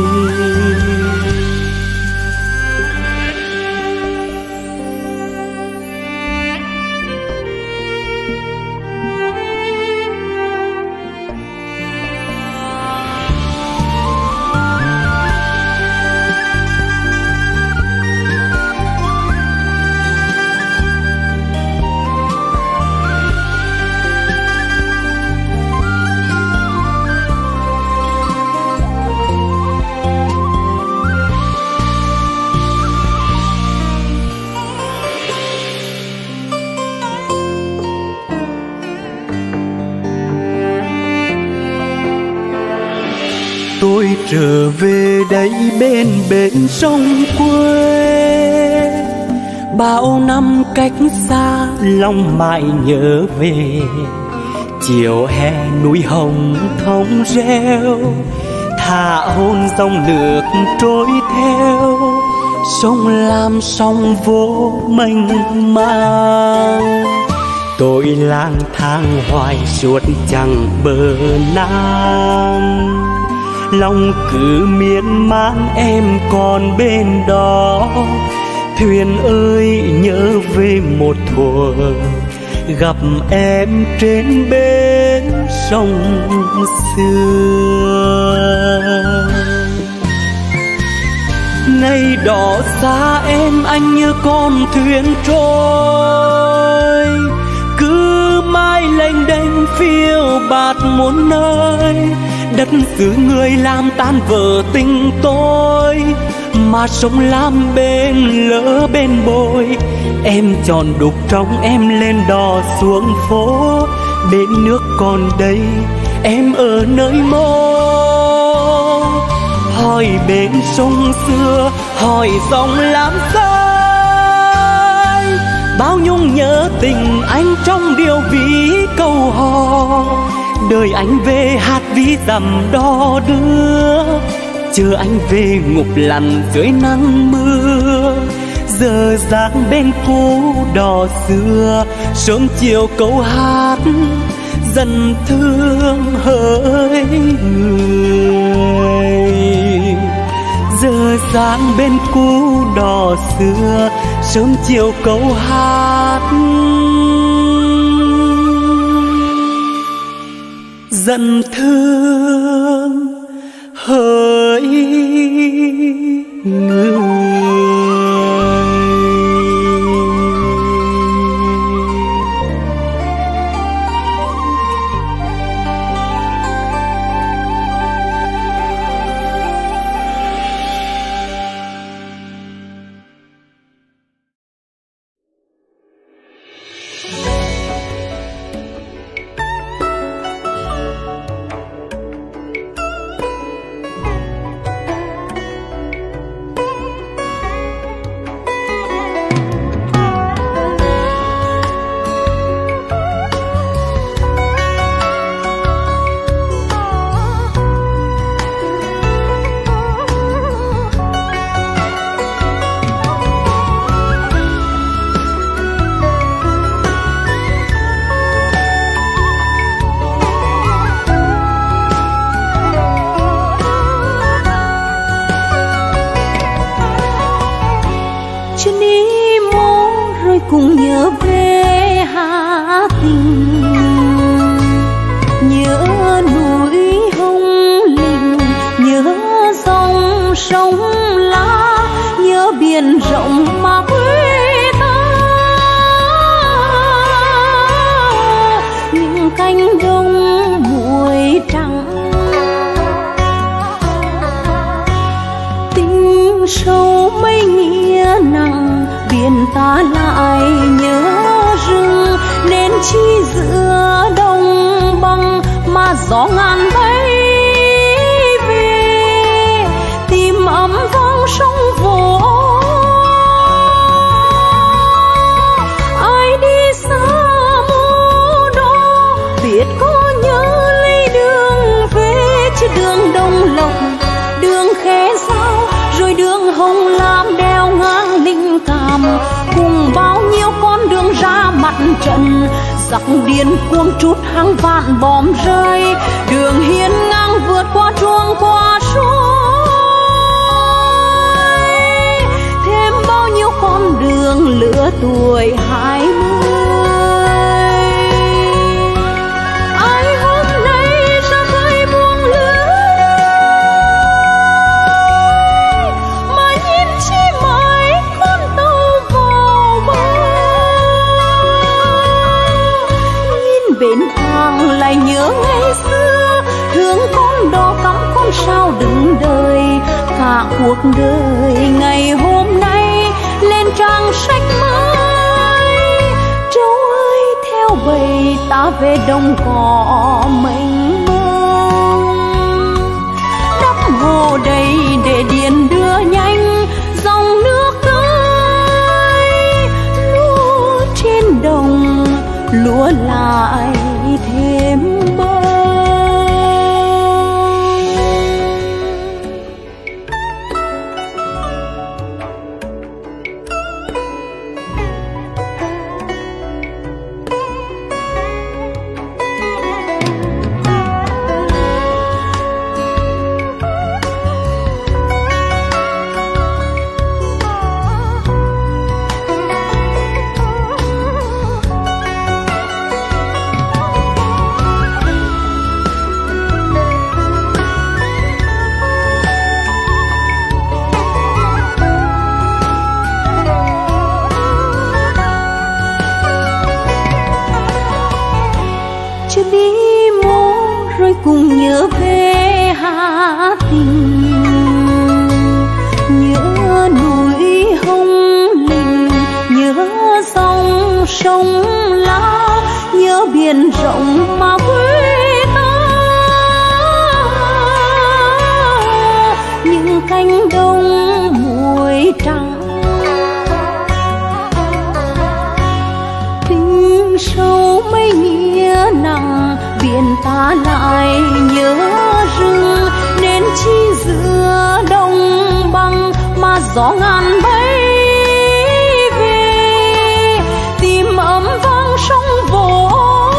Tôi trở về đây bên bến sông quê, bao năm cách xa lòng mãi nhớ về. Chiều hè núi hồng thông reo, thả hôn dòng nước trôi theo. Sông Lam sông vô mênh mang, tôi lang thang hoài suốt chẳng bờ Nam. Lòng cứ miên man em còn bên đó. Thuyền ơi nhớ về một thuở, gặp em trên bến sông xưa. Ngày đó xa em anh như con thuyền trôi, cứ mãi lênh đênh phiêu bạt muôn nơi. Đất xứ người làm tan vỡ tình tôi, mà sông Lam bên lỡ bên bồi. Em chọn đục trong em lên đò xuống phố, bên nước còn đây em ở nơi mô. Hỏi bên sông xưa, hỏi dòng Lam xanh, bao nhung nhớ tình anh trong điều ví câu hò. Đời anh về hát ví dặm đò đưa, chờ anh về ngục lặn dưới nắng mưa. Giờ dáng bên cũ đò xưa, sớm chiều câu hát dần thương hỡi người. Giờ dáng bên cũ đò xưa, sớm chiều câu hát dần thương hỡi người. Cùng nhớ về Hà Tình, nhớ núi Hồng Linh, nhớ dòng sông La, nhớ biển rộng mà quê ta. Những cánh đồng muối trắng, tình sâu mấy nghĩa nặng, biển ta lại nhớ rừng. Nên chi giữa đông băng mà gió ngàn bay về, tìm ấm vang sông vỗ. Ai đi xa mô đó biết có nhớ lấy đường về, chứ đường Đông Lộc, đường Khe Giao, rồi đường Hồng Lam đeo ngang Linh Cảm, cùng bao nhiêu con đường ra mặt trận. Giặc điên cuồng trút hàng vạn bom rơi, đường hiên ngang vượt qua chuông qua suối. Thêm bao nhiêu con đường lứa tuổi hai mươi. Ai hôm nay ra khơi buông lưới, mà nhìn chi mãi con tàu vào bờ. Nhìn bến hàng lại nhớ ngày xưa, thương con đò cắm con sao đừng đời. Cả cuộc đời ngày hôm nay lên trang sách mới. Trâu ơi theo bầy ta về đồng cỏ mênh mông, đắp hồ đầy để điện đưa nhanh dòng nước tới. Lúa trên đồng lúa lại thêm bông. chưa đi mô rồi cùng nhớ về Hà Tình, nhớ núi Hồng Linh, nhớ dòng sông Lao, nhớ biển rộng mà quê ta. Những cánh đồng muối trắng, tình sâu mấy nghĩa nặng, biển ta lại nhớ rừng, nên chi giữa đông băng mà gió ngàn bay về, tìm ấm vang sông vỗ.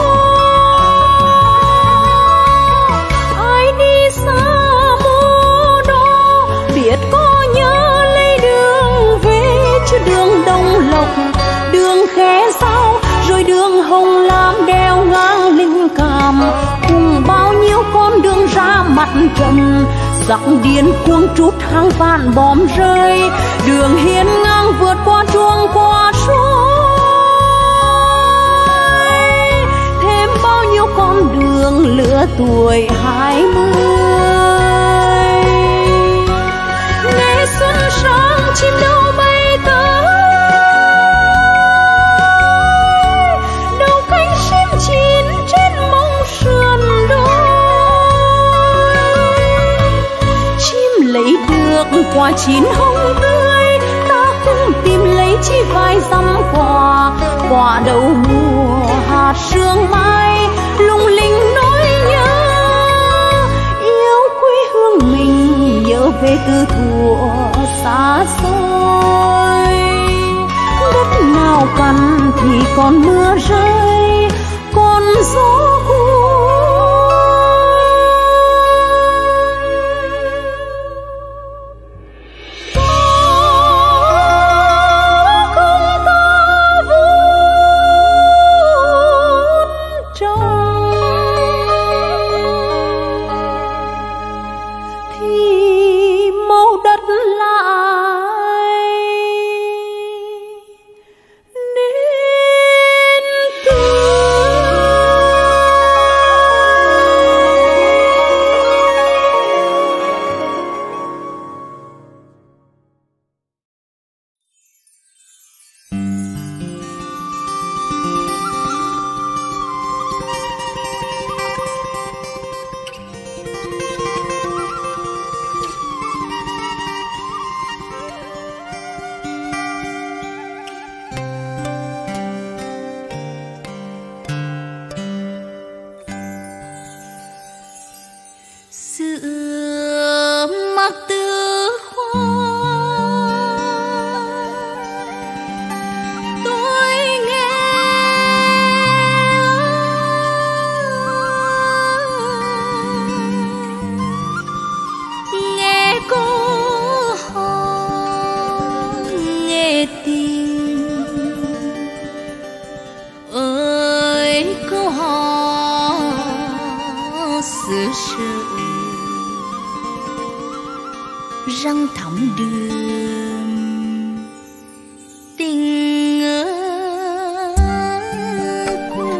Ai đi xa mô đó biết có nhớ lấy đường về, chứ đường Đông Lộc, đường Khe Sao, rồi đường Hồng Lam đeo ngang Linh Cảm, cùng bao nhiêu con đường ra mặt trận. Giặc điên cuồng trút hàng vạn bom rơi, đường hiên ngang vượt qua chuông qua suối, thêm bao nhiêu con đường lứa tuổi hai mươi. Ngày xuân sang chim đâu bay tới, đầu cánh chim chín trên mông sườn đồi, chim lấy được quả chín hồng tươi, ta cũng tìm lấy chi vài dăm quả, quả đầu mùa hạt sương mai lung linh nỗi nhớ, yêu quê hương mình nhớ về từ thuở xa xôi. Đất nào cằn thì còn mưa rơi, còn gió cuốn. Răng thẳm đường tình ở quê.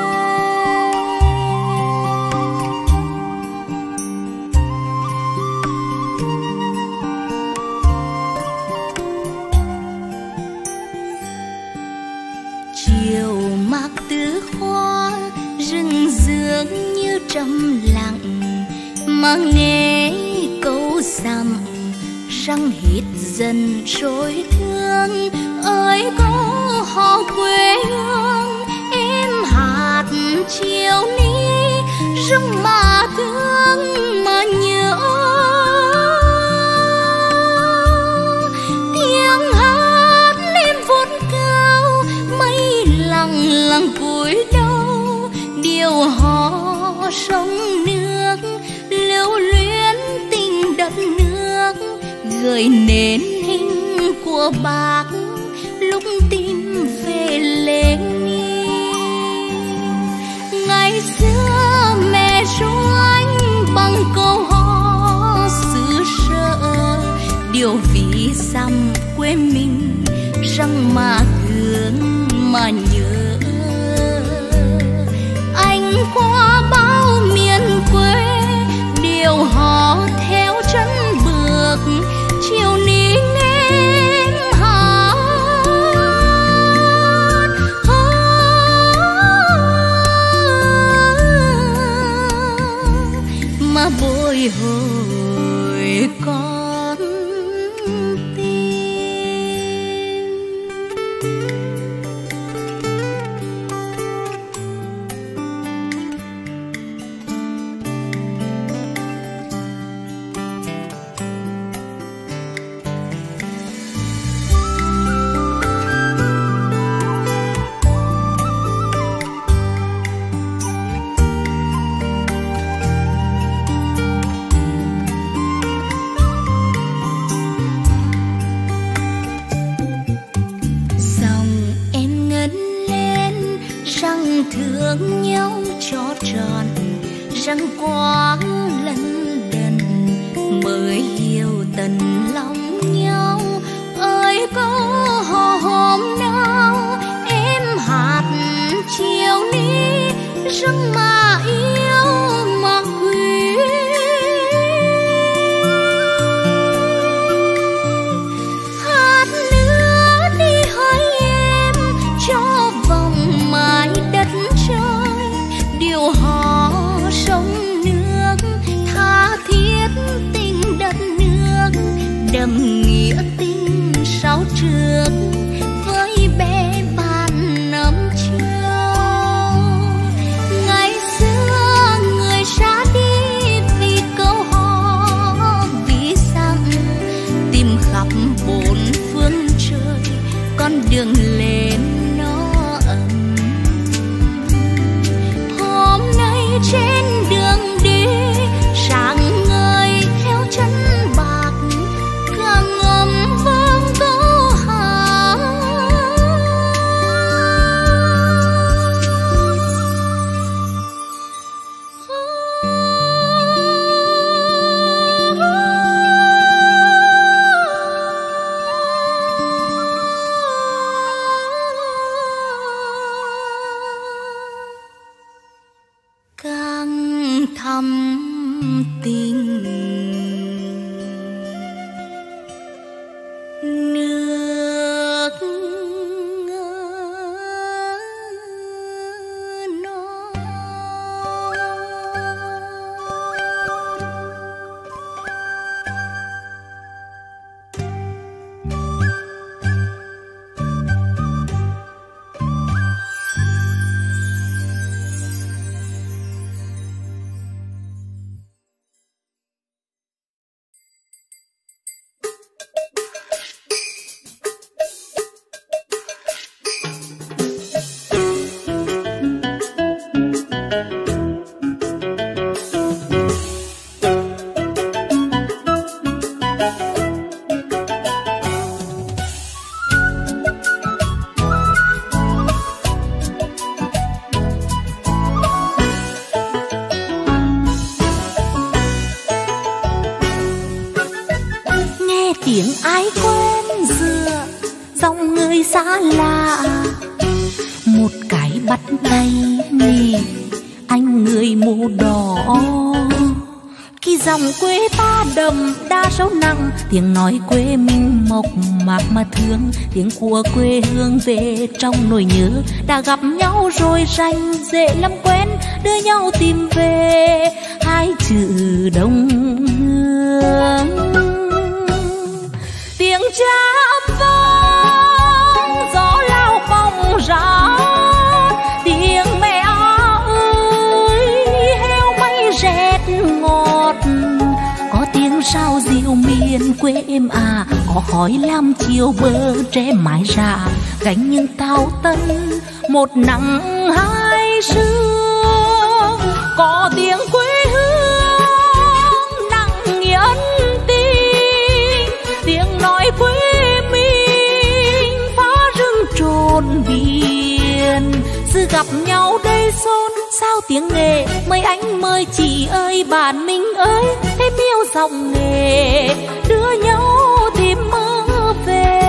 Chiều mạc tứ hoa rừng rương như trầm lặng, mang nghe câu dặm răng hít dần trôi thương. Ơi có họ quê hương em hạt chiều ní, rung mà thương mà nhớ. Tiếng hát lên vút cao mây lặng lặng cúi đầu, điều hò sông nước lưu luyến tình đất nước, gợi nên hình của bác lúc tìm về Lenin. Ngày xưa mẹ ru anh bằng câu hò xứ sở, điều ví dặm quê mình răng mà thương mà nhớ. Anh bồi hồi con tim. Thương nhau cho tròn răng quá lần đần mới hiểu tận lòng nhau. Ơi có hò hôm nào em hát chiều ní răng mà yêu mà quý. Hát nữa đi hỡi em cho vòng mãi đất trời, điều hò sông nước tha thiết tình đất nước, đậm nghĩa tình sáu trước với bé bàn năm châu. Ngày xưa người xa đi vì câu hò vì rằng tìm khắp bốn phương trời con đường lên trên đường đi sáng ngời theo chân bạc càng ngầm vang câu hát. Càng thầm tình nước non. Tiếng ai quen dựa dòng người xa lạ, một cái bắt tay nghỉ anh người mù đỏ. Khi dòng quê ta đậm đa sâu nặng, tiếng nói quê mình mộc mạc mà thương, tiếng của quê hương về trong nỗi nhớ. Đã gặp nhau rồi rành dễ lắm quen, đưa nhau tìm về hai chữ đông hương. Tiếng cha âm vang gió lao bóng ra, tiếng mẹ ơi heo may rét ngọt. Có tiếng sao diệu miền quê em à, có khói lam chiều bờ tre mái rạ, gánh những tao tân một nắng hai sương. Có tiếng quê hương nặng nghĩa ân tình, tiếng nói quê mình phá rừng trồn biển. Sự gặp nhau đây xôn sao tiếng nghề, mời anh mời chị ơi bạn mình ơi, thêm yêu dòng nghề đưa nhau tìm mơ về.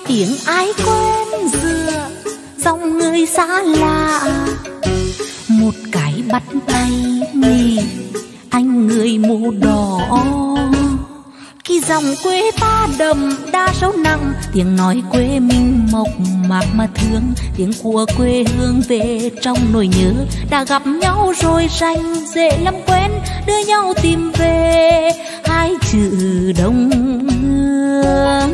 tiếng ai quen dựa dòng người xa lạ, một cái bắt tay nghỉ anh người mù đỏ. Khi dòng quê ta đậm đa sâu nặng, tiếng nói quê mình mộc mạc mà thương, tiếng của quê hương về trong nỗi nhớ. Đã gặp nhau rồi rành dễ lắm quen, đưa nhau tìm về hai chữ đồng hương.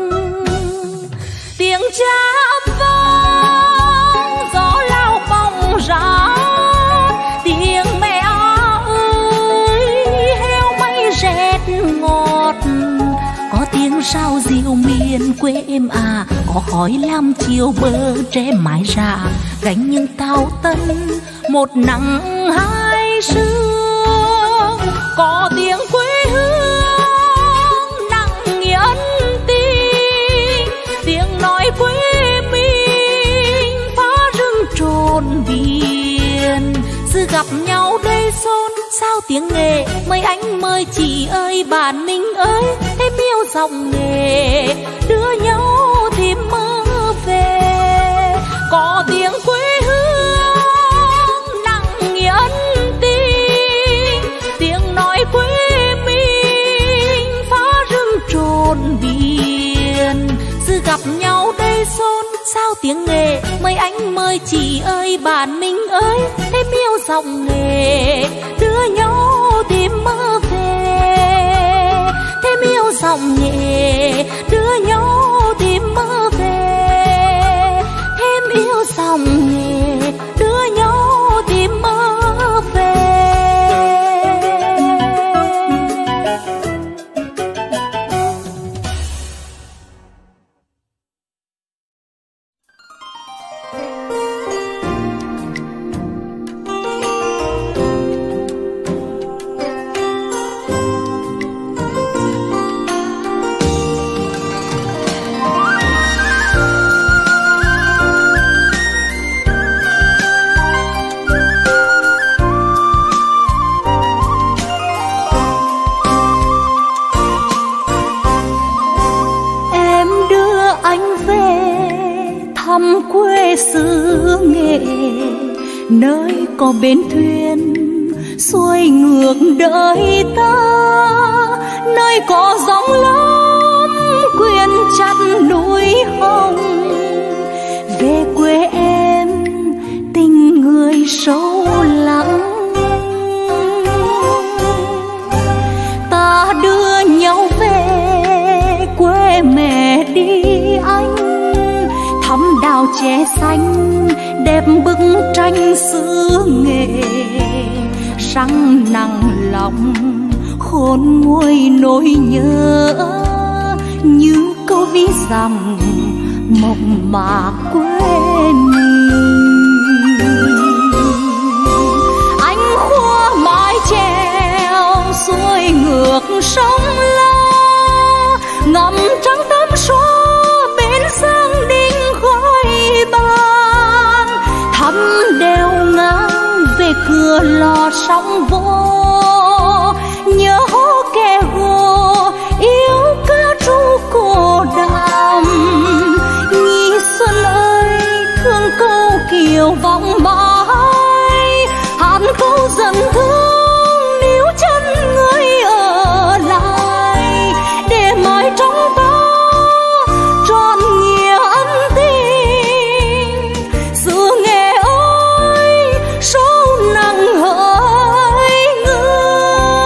Tiếng cha ấm vang gió lao bóng ra, tiếng mẹ ơi heo may rét ngọt. Có tiếng sao diều miền quê em à, có khói lam chiều bờ tre mái rạ, gánh những tao tân một nắng hai sương. Có tiếng quê hương nặng nghĩa ân tình, tiếng nói quê mình phá rừng trồn biển. Sự gặp nhau đây xôn sao tiếng nghề, mời anh mời chị ơi bạn mình ơi, em yêu giọng nghề đưa nhau tìm mơ về. Có tiếng quê hương nặng nghĩa ân tình, tiếng nói quê mình phá rừng trồn biển. Sự gặp nhau đây xôn sao tiếng nghề, mời anh mời chị ơi bạn mình ơi, em yêu giọng nghề đưa nhau tìm mơ về. Em yêu giọng nghề đưa nhau tìm mơ về. Em yêu giọng nghề đưa nhau tìm mơ về. Quê xứ Nghệ nơi có bến thuyền xuôi ngược đời ta, nơi có gióng lớn quyện chặt núi hồng. Về quê em tình người sâu lắng, ta đưa nhau về quê mẹ đi anh. Thắm đào che xanh đẹp bức tranh xứ Nghệ, răng nặng lòng khôn nguôi nỗi nhớ như câu ví dặm mộc mạc quê mình. Anh khua mái chèo xuôi ngược sông La, ngậm trắng tấm xóa bên sông Đinh khói ban. Thăm đèo ngang về cửa lò sóng vô, nhớ hố kè gồ yêu ca ru cổ đàm. Nhi xuân ơi thương câu kiều vọng mãi, hát câu dần thương níu chân người ở lại, để mãi trong ta tròn nghĩa ân tình. Xứ Nghệ ơi sâu nặng hỡi người.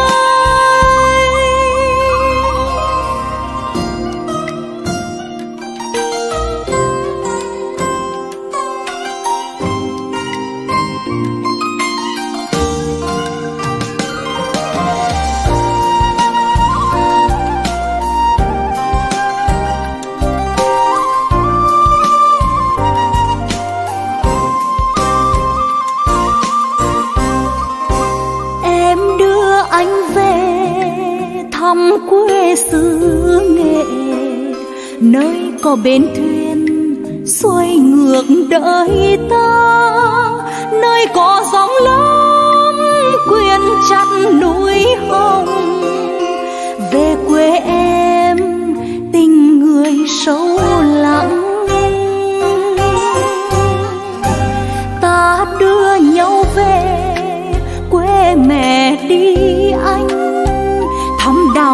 Thăm quê xứ Nghệ nơi có bến thuyền xuôi ngược đời ta, nơi có gióng lớn quyện chặt núi hồng. Về quê em tình người sâu lắng,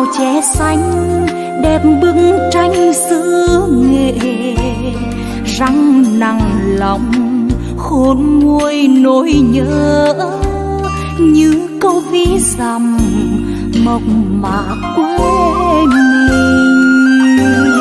che xanh đẹp bức tranh xứ nghệ, răng nặng lòng khôn nguôi nỗi nhớ như câu ví dặm mộc mạc quê mình.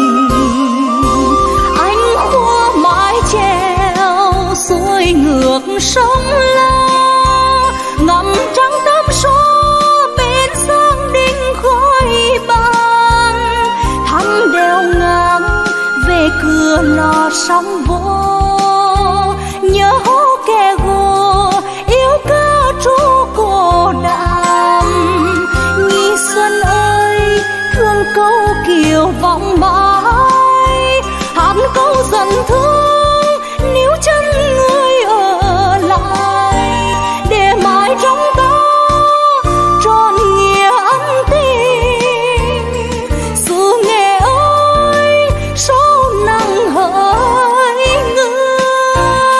Anh khua mái chèo xuôi ngược sông La, ngắm trăng tắm số bên sông đinh khói băng, thăm đèo ngang về cửa lò sóng vô, nhớ hố kè gồ yêu ca trú cổ đàm. Nhi xuân ơi thương câu kiều vọng mãi, hát câu dần thương níu chân người ở lại, để mãi trong ta trọn nghĩa ân tình. Xứ Nghệ ơi sâu nặng hỡi người,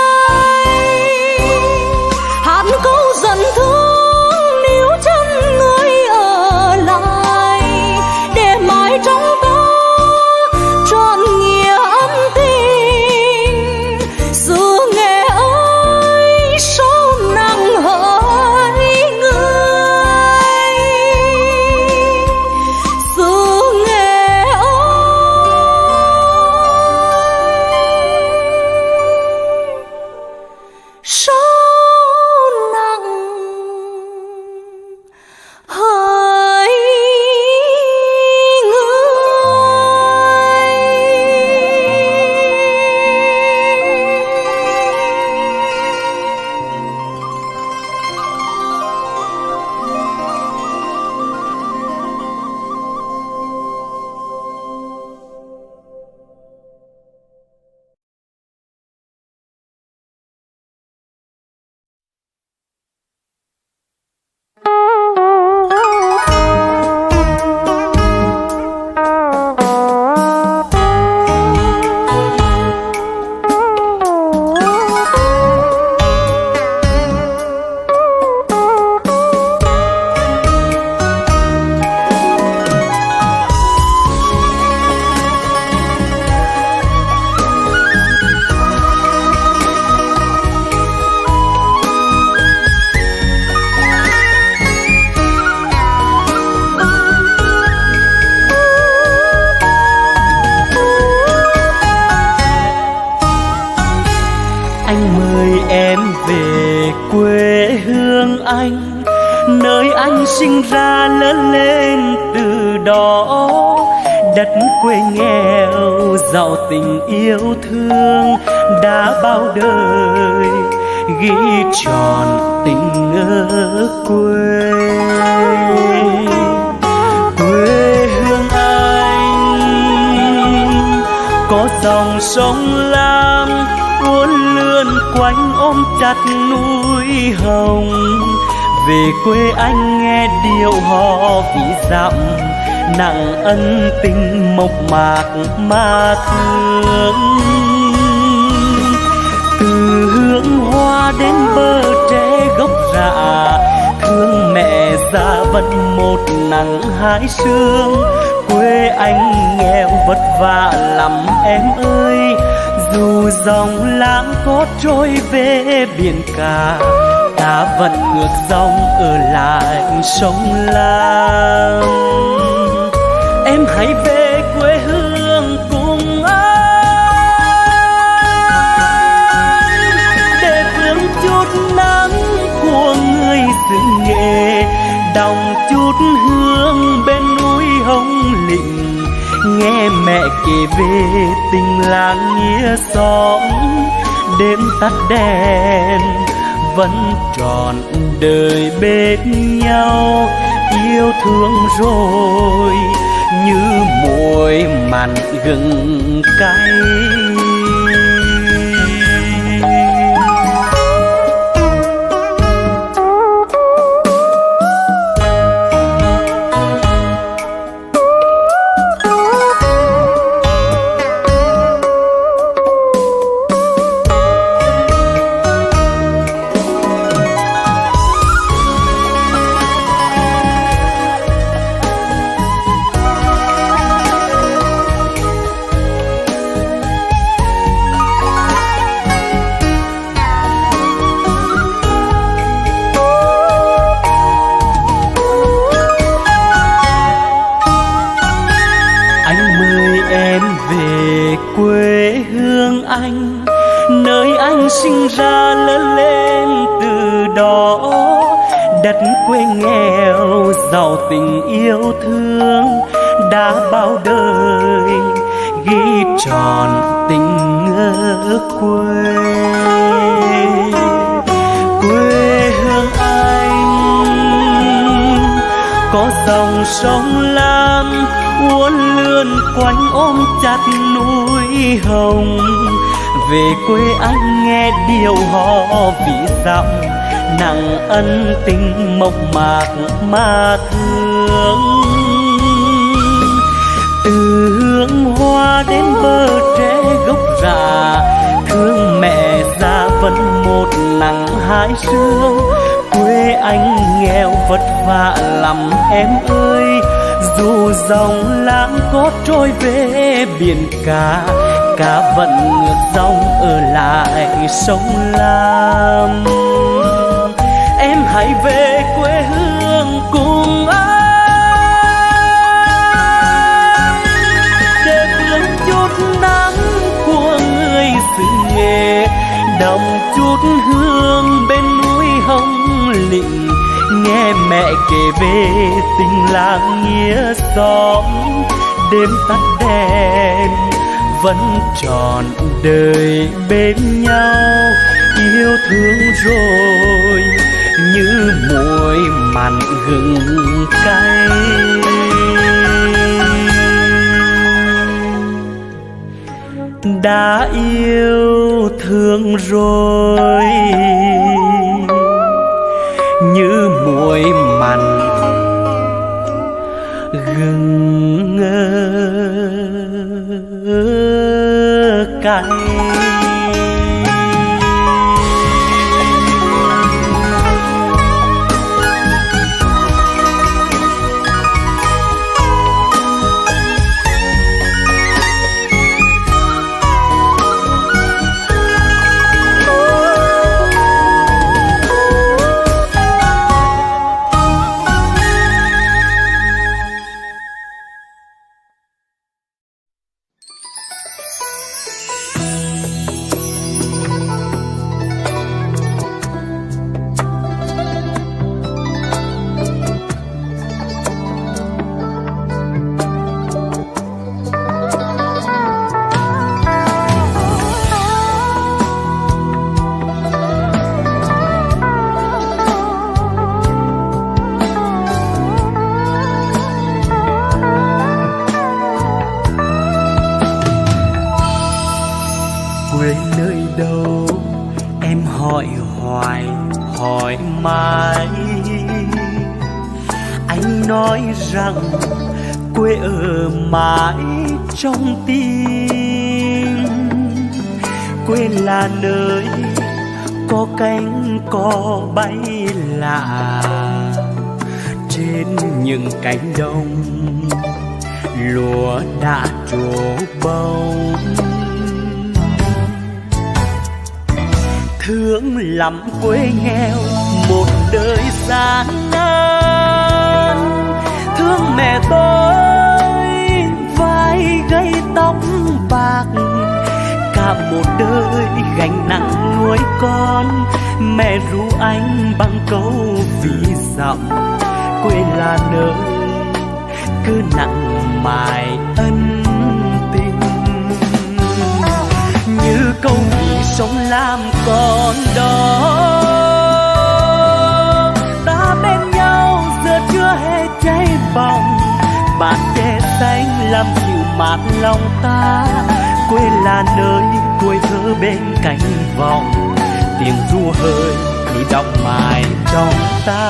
hát câu dần thương níu chân người ở lại, để mãi trong ta trọn nghĩa ân tình. Xứ Nghệ ơi sâu nặng hỡi người, xứ Nghệ ơi sâu nặng hỡi Anh mời em về quê hương anh, nơi anh sinh ra lớn lên từ đó. Đất quê nghèo giàu tình yêu thương, đã bao đời ghi tròn tình ở quê. Quê hương anh có dòng sông Lam uốn lượn quanh ôm chặt núi Hồng. Về quê anh nghe điệu hò ví dặm, nặng ân tình mộc mạc mà thương. Từ hương hoa đến bờ tre gốc rạ, thương mẹ già vẫn một nắng hai sương. Quê anh nghèo vất vả lắm em ơi, dù dòng lãng có trôi về biển cả, ta vẫn ngược dòng ở lại sông Lam. Em hãy về quê hương cùng anh, để vương chút nắng của người xứ Nghệ, đồng chút hương bên núi Hồng Lĩnh. Nghe mẹ kể về tình làng nghĩa xóm, đêm tắt đèn vẫn trọn đời bên nhau. Yêu thương rồi như muối mặn gừng cay. quê hương anh, nơi anh sinh ra lớn lên từ đó. Đất quê nghèo giàu tình yêu thương, đã bao đời ghi tròn tình ở quê. Quê hương anh có dòng sông Lam uốn lượn quanh ôm chặt núi Hồng. Về quê anh nghe điệu hò vị dặm, nặng ân tình mộc mạc mà thương. Từ hương hoa đến bờ tre gốc rạ, thương mẹ già vẫn một nắng hai sương. Quê anh nghèo vất vả lắm em ơi, dù dòng lãng có trôi về biển cả, cá vẫn ngược dòng ở lại sông Lam. Em hãy về quê hương cùng anh, để hương chút nắng của người xứ Nghệ, đậm chút hương bên núi Hồng Lĩnh. Nghe mẹ kể về tình làng nghĩa xóm, đêm tắt đèn vẫn tròn đời bên nhau. Yêu thương rồi như muối mặn gừng cay, đã yêu thương rồi như muối mặn gừng cay. Trong tim quê là nơi có cánh cò bay lạ, trên những cánh đồng lúa đã trổ bông. Thương lắm quê nghèo một đời gian nan, thương mẹ tôi gây tóc bạc, cả một đời gánh nặng nuôi con. Mẹ ru anh bằng câu ví dặm, quê là nơi cứ nặng mài ân tình. Như câu ví sông Lam còn đó, ta bên nhau giờ chưa hề cháy bỏng. Bạt tre xanh làm dịu mát lòng ta, quê là nơi tuổi thơ bên cánh vòng. Tiếng ru hơi cứ đọng mãi trong ta,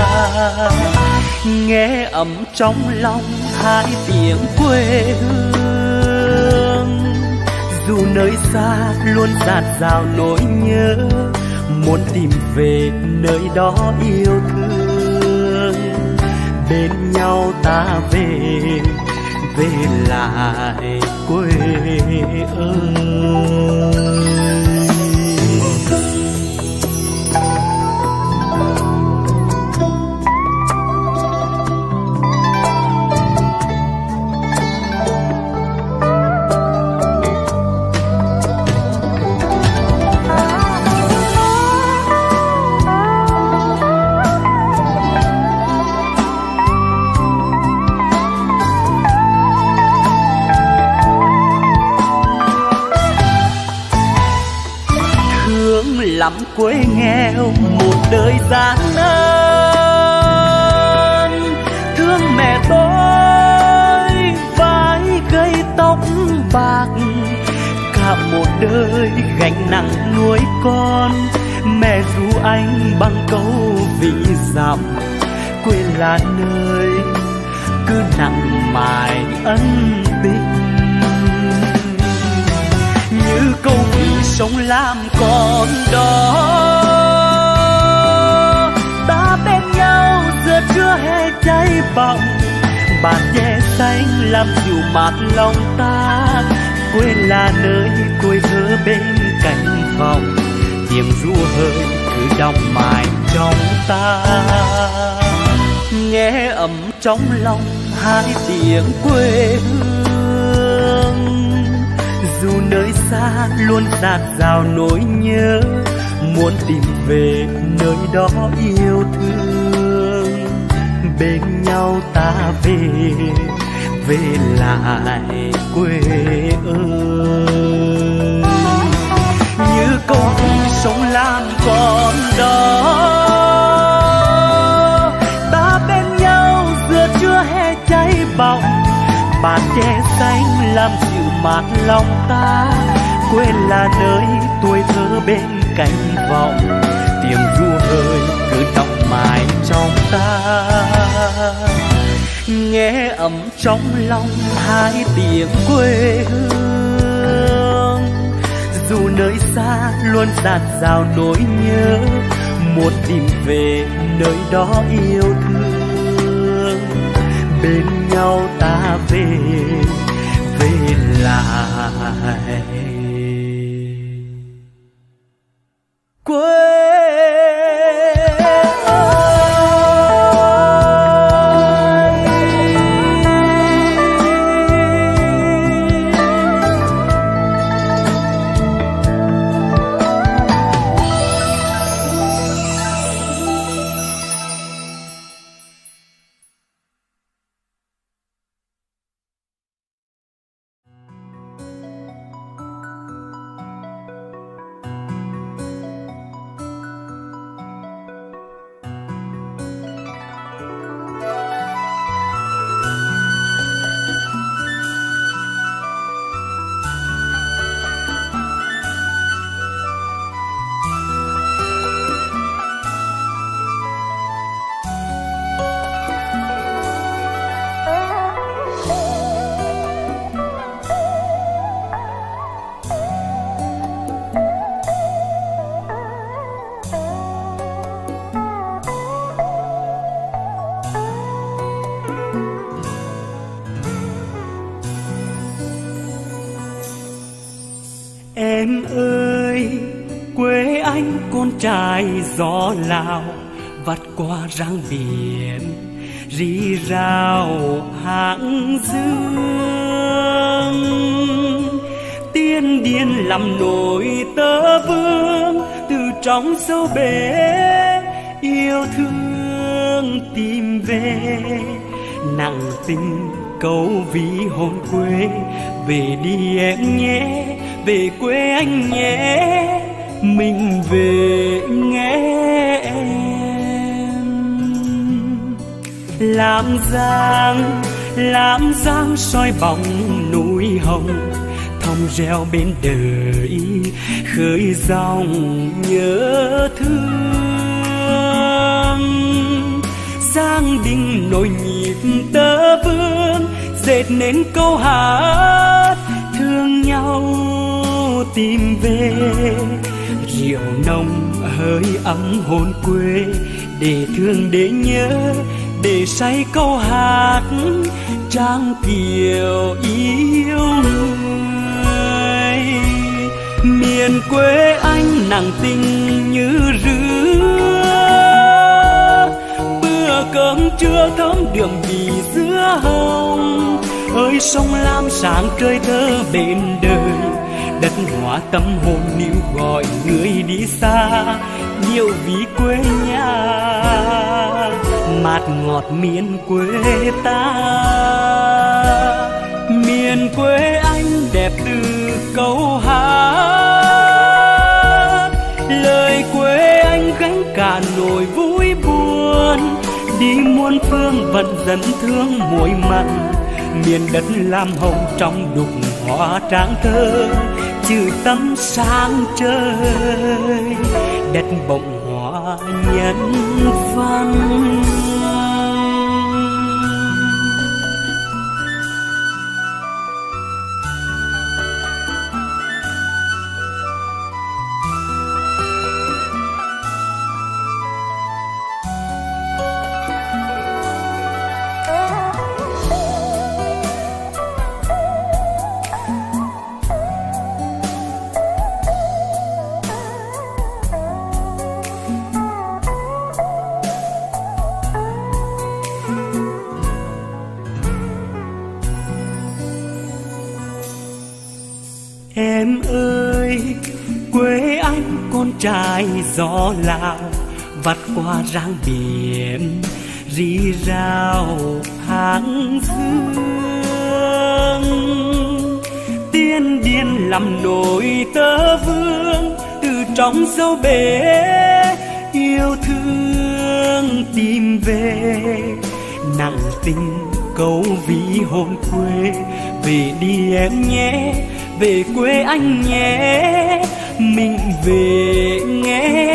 nghe ấm trong lòng hai tiếng quê hương. Dù nơi xa luôn dạt dào nỗi nhớ, muốn tìm về nơi đó yêu thương. Bên nhau ta về, về lại quê ơi. lắm quê nghèo một đời gian nan. Thương mẹ tôi vai gây tóc bạc, cả một đời gánh nặng nuôi con. Mẹ ru anh bằng câu ví dặm, quê là nơi cứ nặng mài ân tình. Như câu ví sống làm con đó, ta bên nhau giờ chưa hề cháy bỏng. Bàn che xanh làm dịu mát lòng ta, quê là nơi quê thơ bên cạnh vòng. Tiếng ru hơi cứ đọng mãi trong ta, nghe ấm trong lòng hai tiếng quê hương. Dù nơi xa luôn dạt dào nỗi nhớ, muốn tìm về nơi đó yêu thương. Bên nhau ta về, về lại quê ơi. Như câu sống làm con đó, ta bên nhau giờ chưa hề cháy bỏng. Bàn che xanh làm dịu mát lòng ta, quê là nơi tuổi thơ bên cạnh vọng. Tiếng ru hơi cứ đọng mãi trong ta, nghe ấm trong lòng hai tiếng quê hương. Dù nơi xa luôn dạt dào nỗi nhớ, muốn tìm về nơi đó yêu thương. Bên nhau ta về, về lại quê. Em ơi, quê anh con trai gió Lào, vắt qua răng biển rì rào hàng dương. Tiên điên làm nổi tơ vương, từ trong sâu bể yêu thương tìm về. Nặng tình câu ví hồn quê, về đi em nhé, về quê anh nhé, mình về nghe em. Làm giang, làm giang soi bóng núi hồng, thong reo bên đời khơi dòng nhớ thương. Giang đình nổi nhịp tơ vương, dệt nên câu hát thương nhau tìm về. Rượu nồng hơi ấm hồn quê, để thương để nhớ, để say câu hát trang kiều yêu người. Miền quê anh nặng tình như rứa, bữa cơm trưa thơm đường vì dứa hồng. Ơi sông lam sáng trời thơ bên đời, đất hóa tâm hồn níu gọi người đi xa, nhiều ví quê nhà mát ngọt miền quê ta. Miền quê anh đẹp từ câu hát, lời vẫn dần thương muối mặn. Miền đất lam hồng trong đục hoa tráng thơ, trừ tâm sáng trời đất bỗng hóa nhân văn. Em ơi, quê anh con trai gió Lào, vắt qua ráng biển rì rào hàng dương. Tiên điên làm nổi tơ vương, từ trong sâu bể yêu thương tìm về. Nặng tình câu ví hồn quê, về đi em nhé, về quê anh nhé, mình về nghe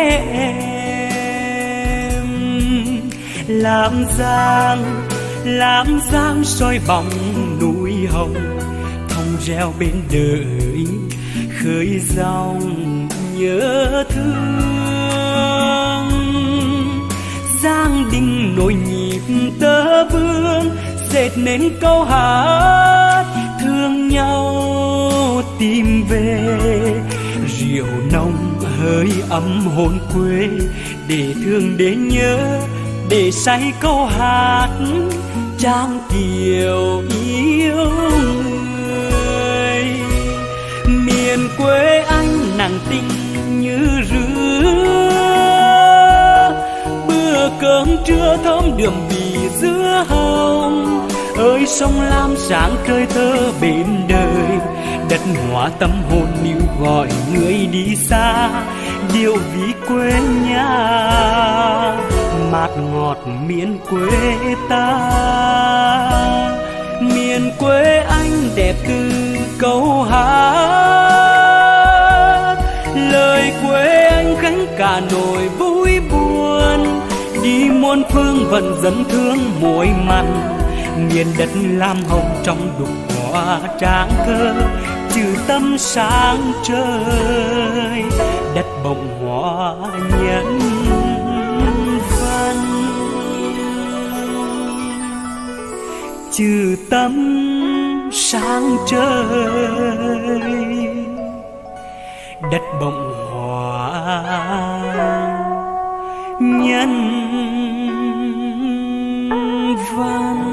em. Làm giang, làm giang soi bóng núi hồng, thông reo bên đời khơi dòng nhớ thương. Giang đình nổi nhịp tơ vương, dệt nên câu hát thương nhau tìm về. Rượu nồng hơi ấm hồn quê, để thương để nhớ, để say câu hát trang kiều yêu người. Miền quê anh nàng tình như rứa, bữa cơm trưa thơm đượm bì dưa hồng. Ơi sông lam sáng trời thơ bên đời, đất hóa tâm hồn níu gọi người đi xa. Điều ví quê nhà mát ngọt miền quê ta. Miền quê anh đẹp từ câu hát, lời quê anh gánh cả nỗi vui buồn. Đi muôn phương vẫn dẫn thương muối mặn, miền đất lam hồng trong đục hoa tráng thơ, trừ tâm sáng trời đất bỗng hóa nhân văn. Trừ tâm sáng trời đất bỗng hóa nhân văn.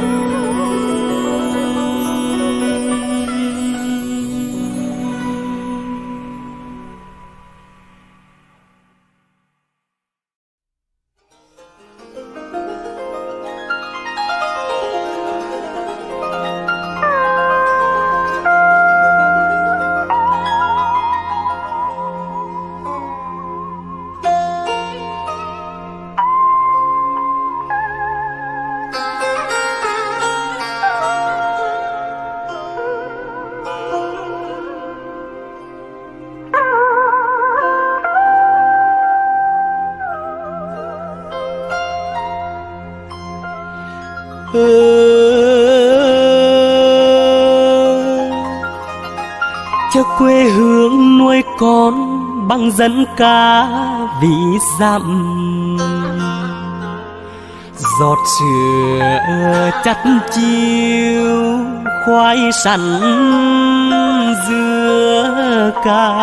Cho quê hương nuôi con bằng dân ca ví dặm, giọt sữa chắt chiêu khoai sắn dưa ca.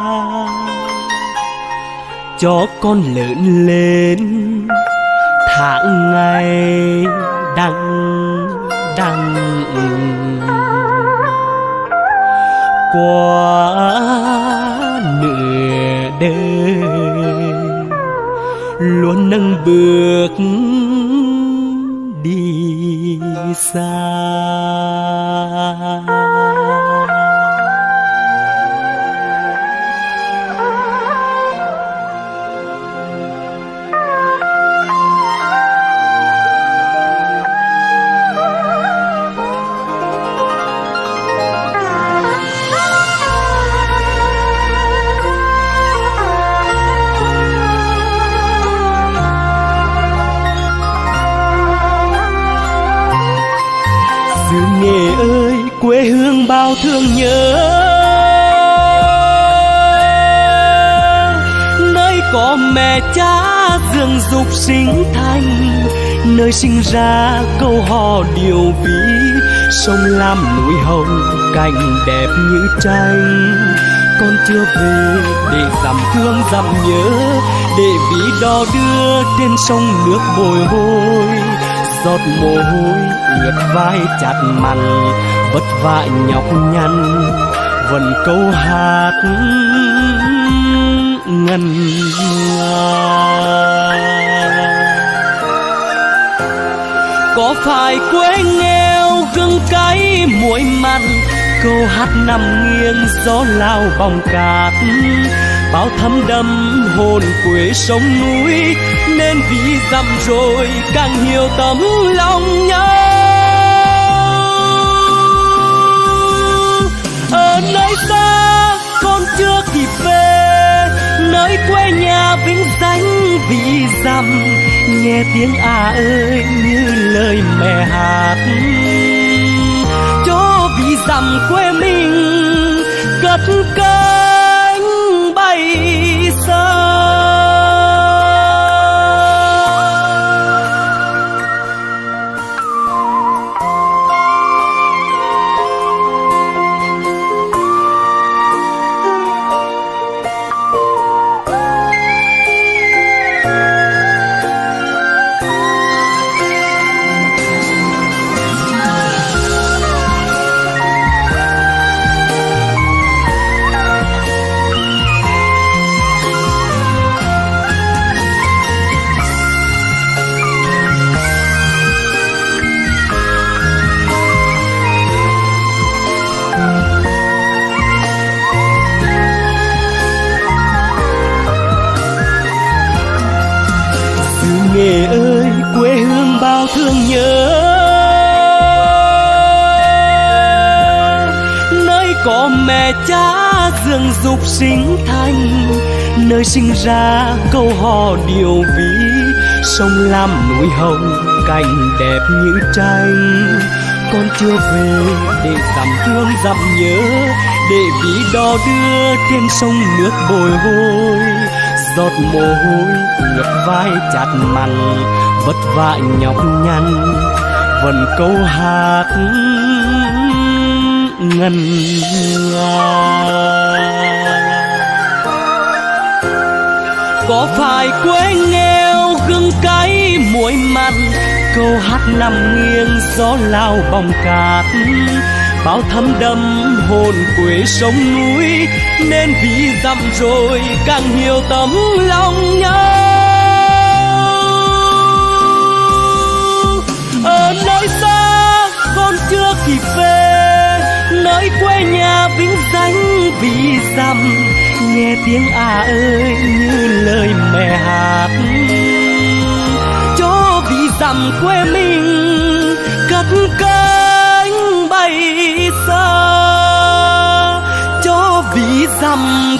Cho con lớn lên tháng ngày đằng đằng, qua nửa đời luôn nâng bước đi xa. xứ Nghệ ơi quê hương bao thương nhớ, nơi có mẹ cha dưỡng dục sinh thành, nơi sinh ra câu hò điều ví, sông lam núi hồng cảnh đẹp như tranh. Con chưa về để dằm thương dằm nhớ, để ví đò đưa trên sông nước bồi hồi, giọt mồ hôi ướt vai chặt mặn, vất vả nhọc nhằn vẫn câu hát ngân nga. Có phải quê nghèo gừng cay muối mặn, câu hát nằm nghiêng gió lao bóng cát, bao thấm đẫm hồn quê sông núi, nên vì dặm rồi càng hiểu tấm lòng nhau. Ở nơi xa con chưa kịp về, nơi quê nhà vĩnh danh vì dặm, nghe tiếng à ơi như lời mẹ hát, cho vì dặm quê mình cất cánh bay xa. Nghệ ơi quê hương bao thương nhớ, nơi có mẹ cha dưỡng dục sinh thành, nơi sinh ra câu hò điều ví, sông lam núi hồng cảnh đẹp như tranh. Con chưa về để dằm thương dằm nhớ, để ví đò đưa trên sông nước bồi hồi, giọt mồ hôi ướt vai chặt mặn, vất vả nhọc nhằn vẫn câu hát ngân nga. Có phải quê nghèo gừng cay muối mặn, câu hát nằm nghiêng gió lao bóng cát, bao thấm đẫm hồn quê sông núi, nên vì dặm rồi càng hiểu tấm lòng nhau. Ở nơi xa con chưa kịp về, nơi quê nhà vĩnh danh vì dặm, nghe tiếng à ơi như lời mẹ hát, cho vì dặm quê mình cất cánh bay xa, cho vì dặm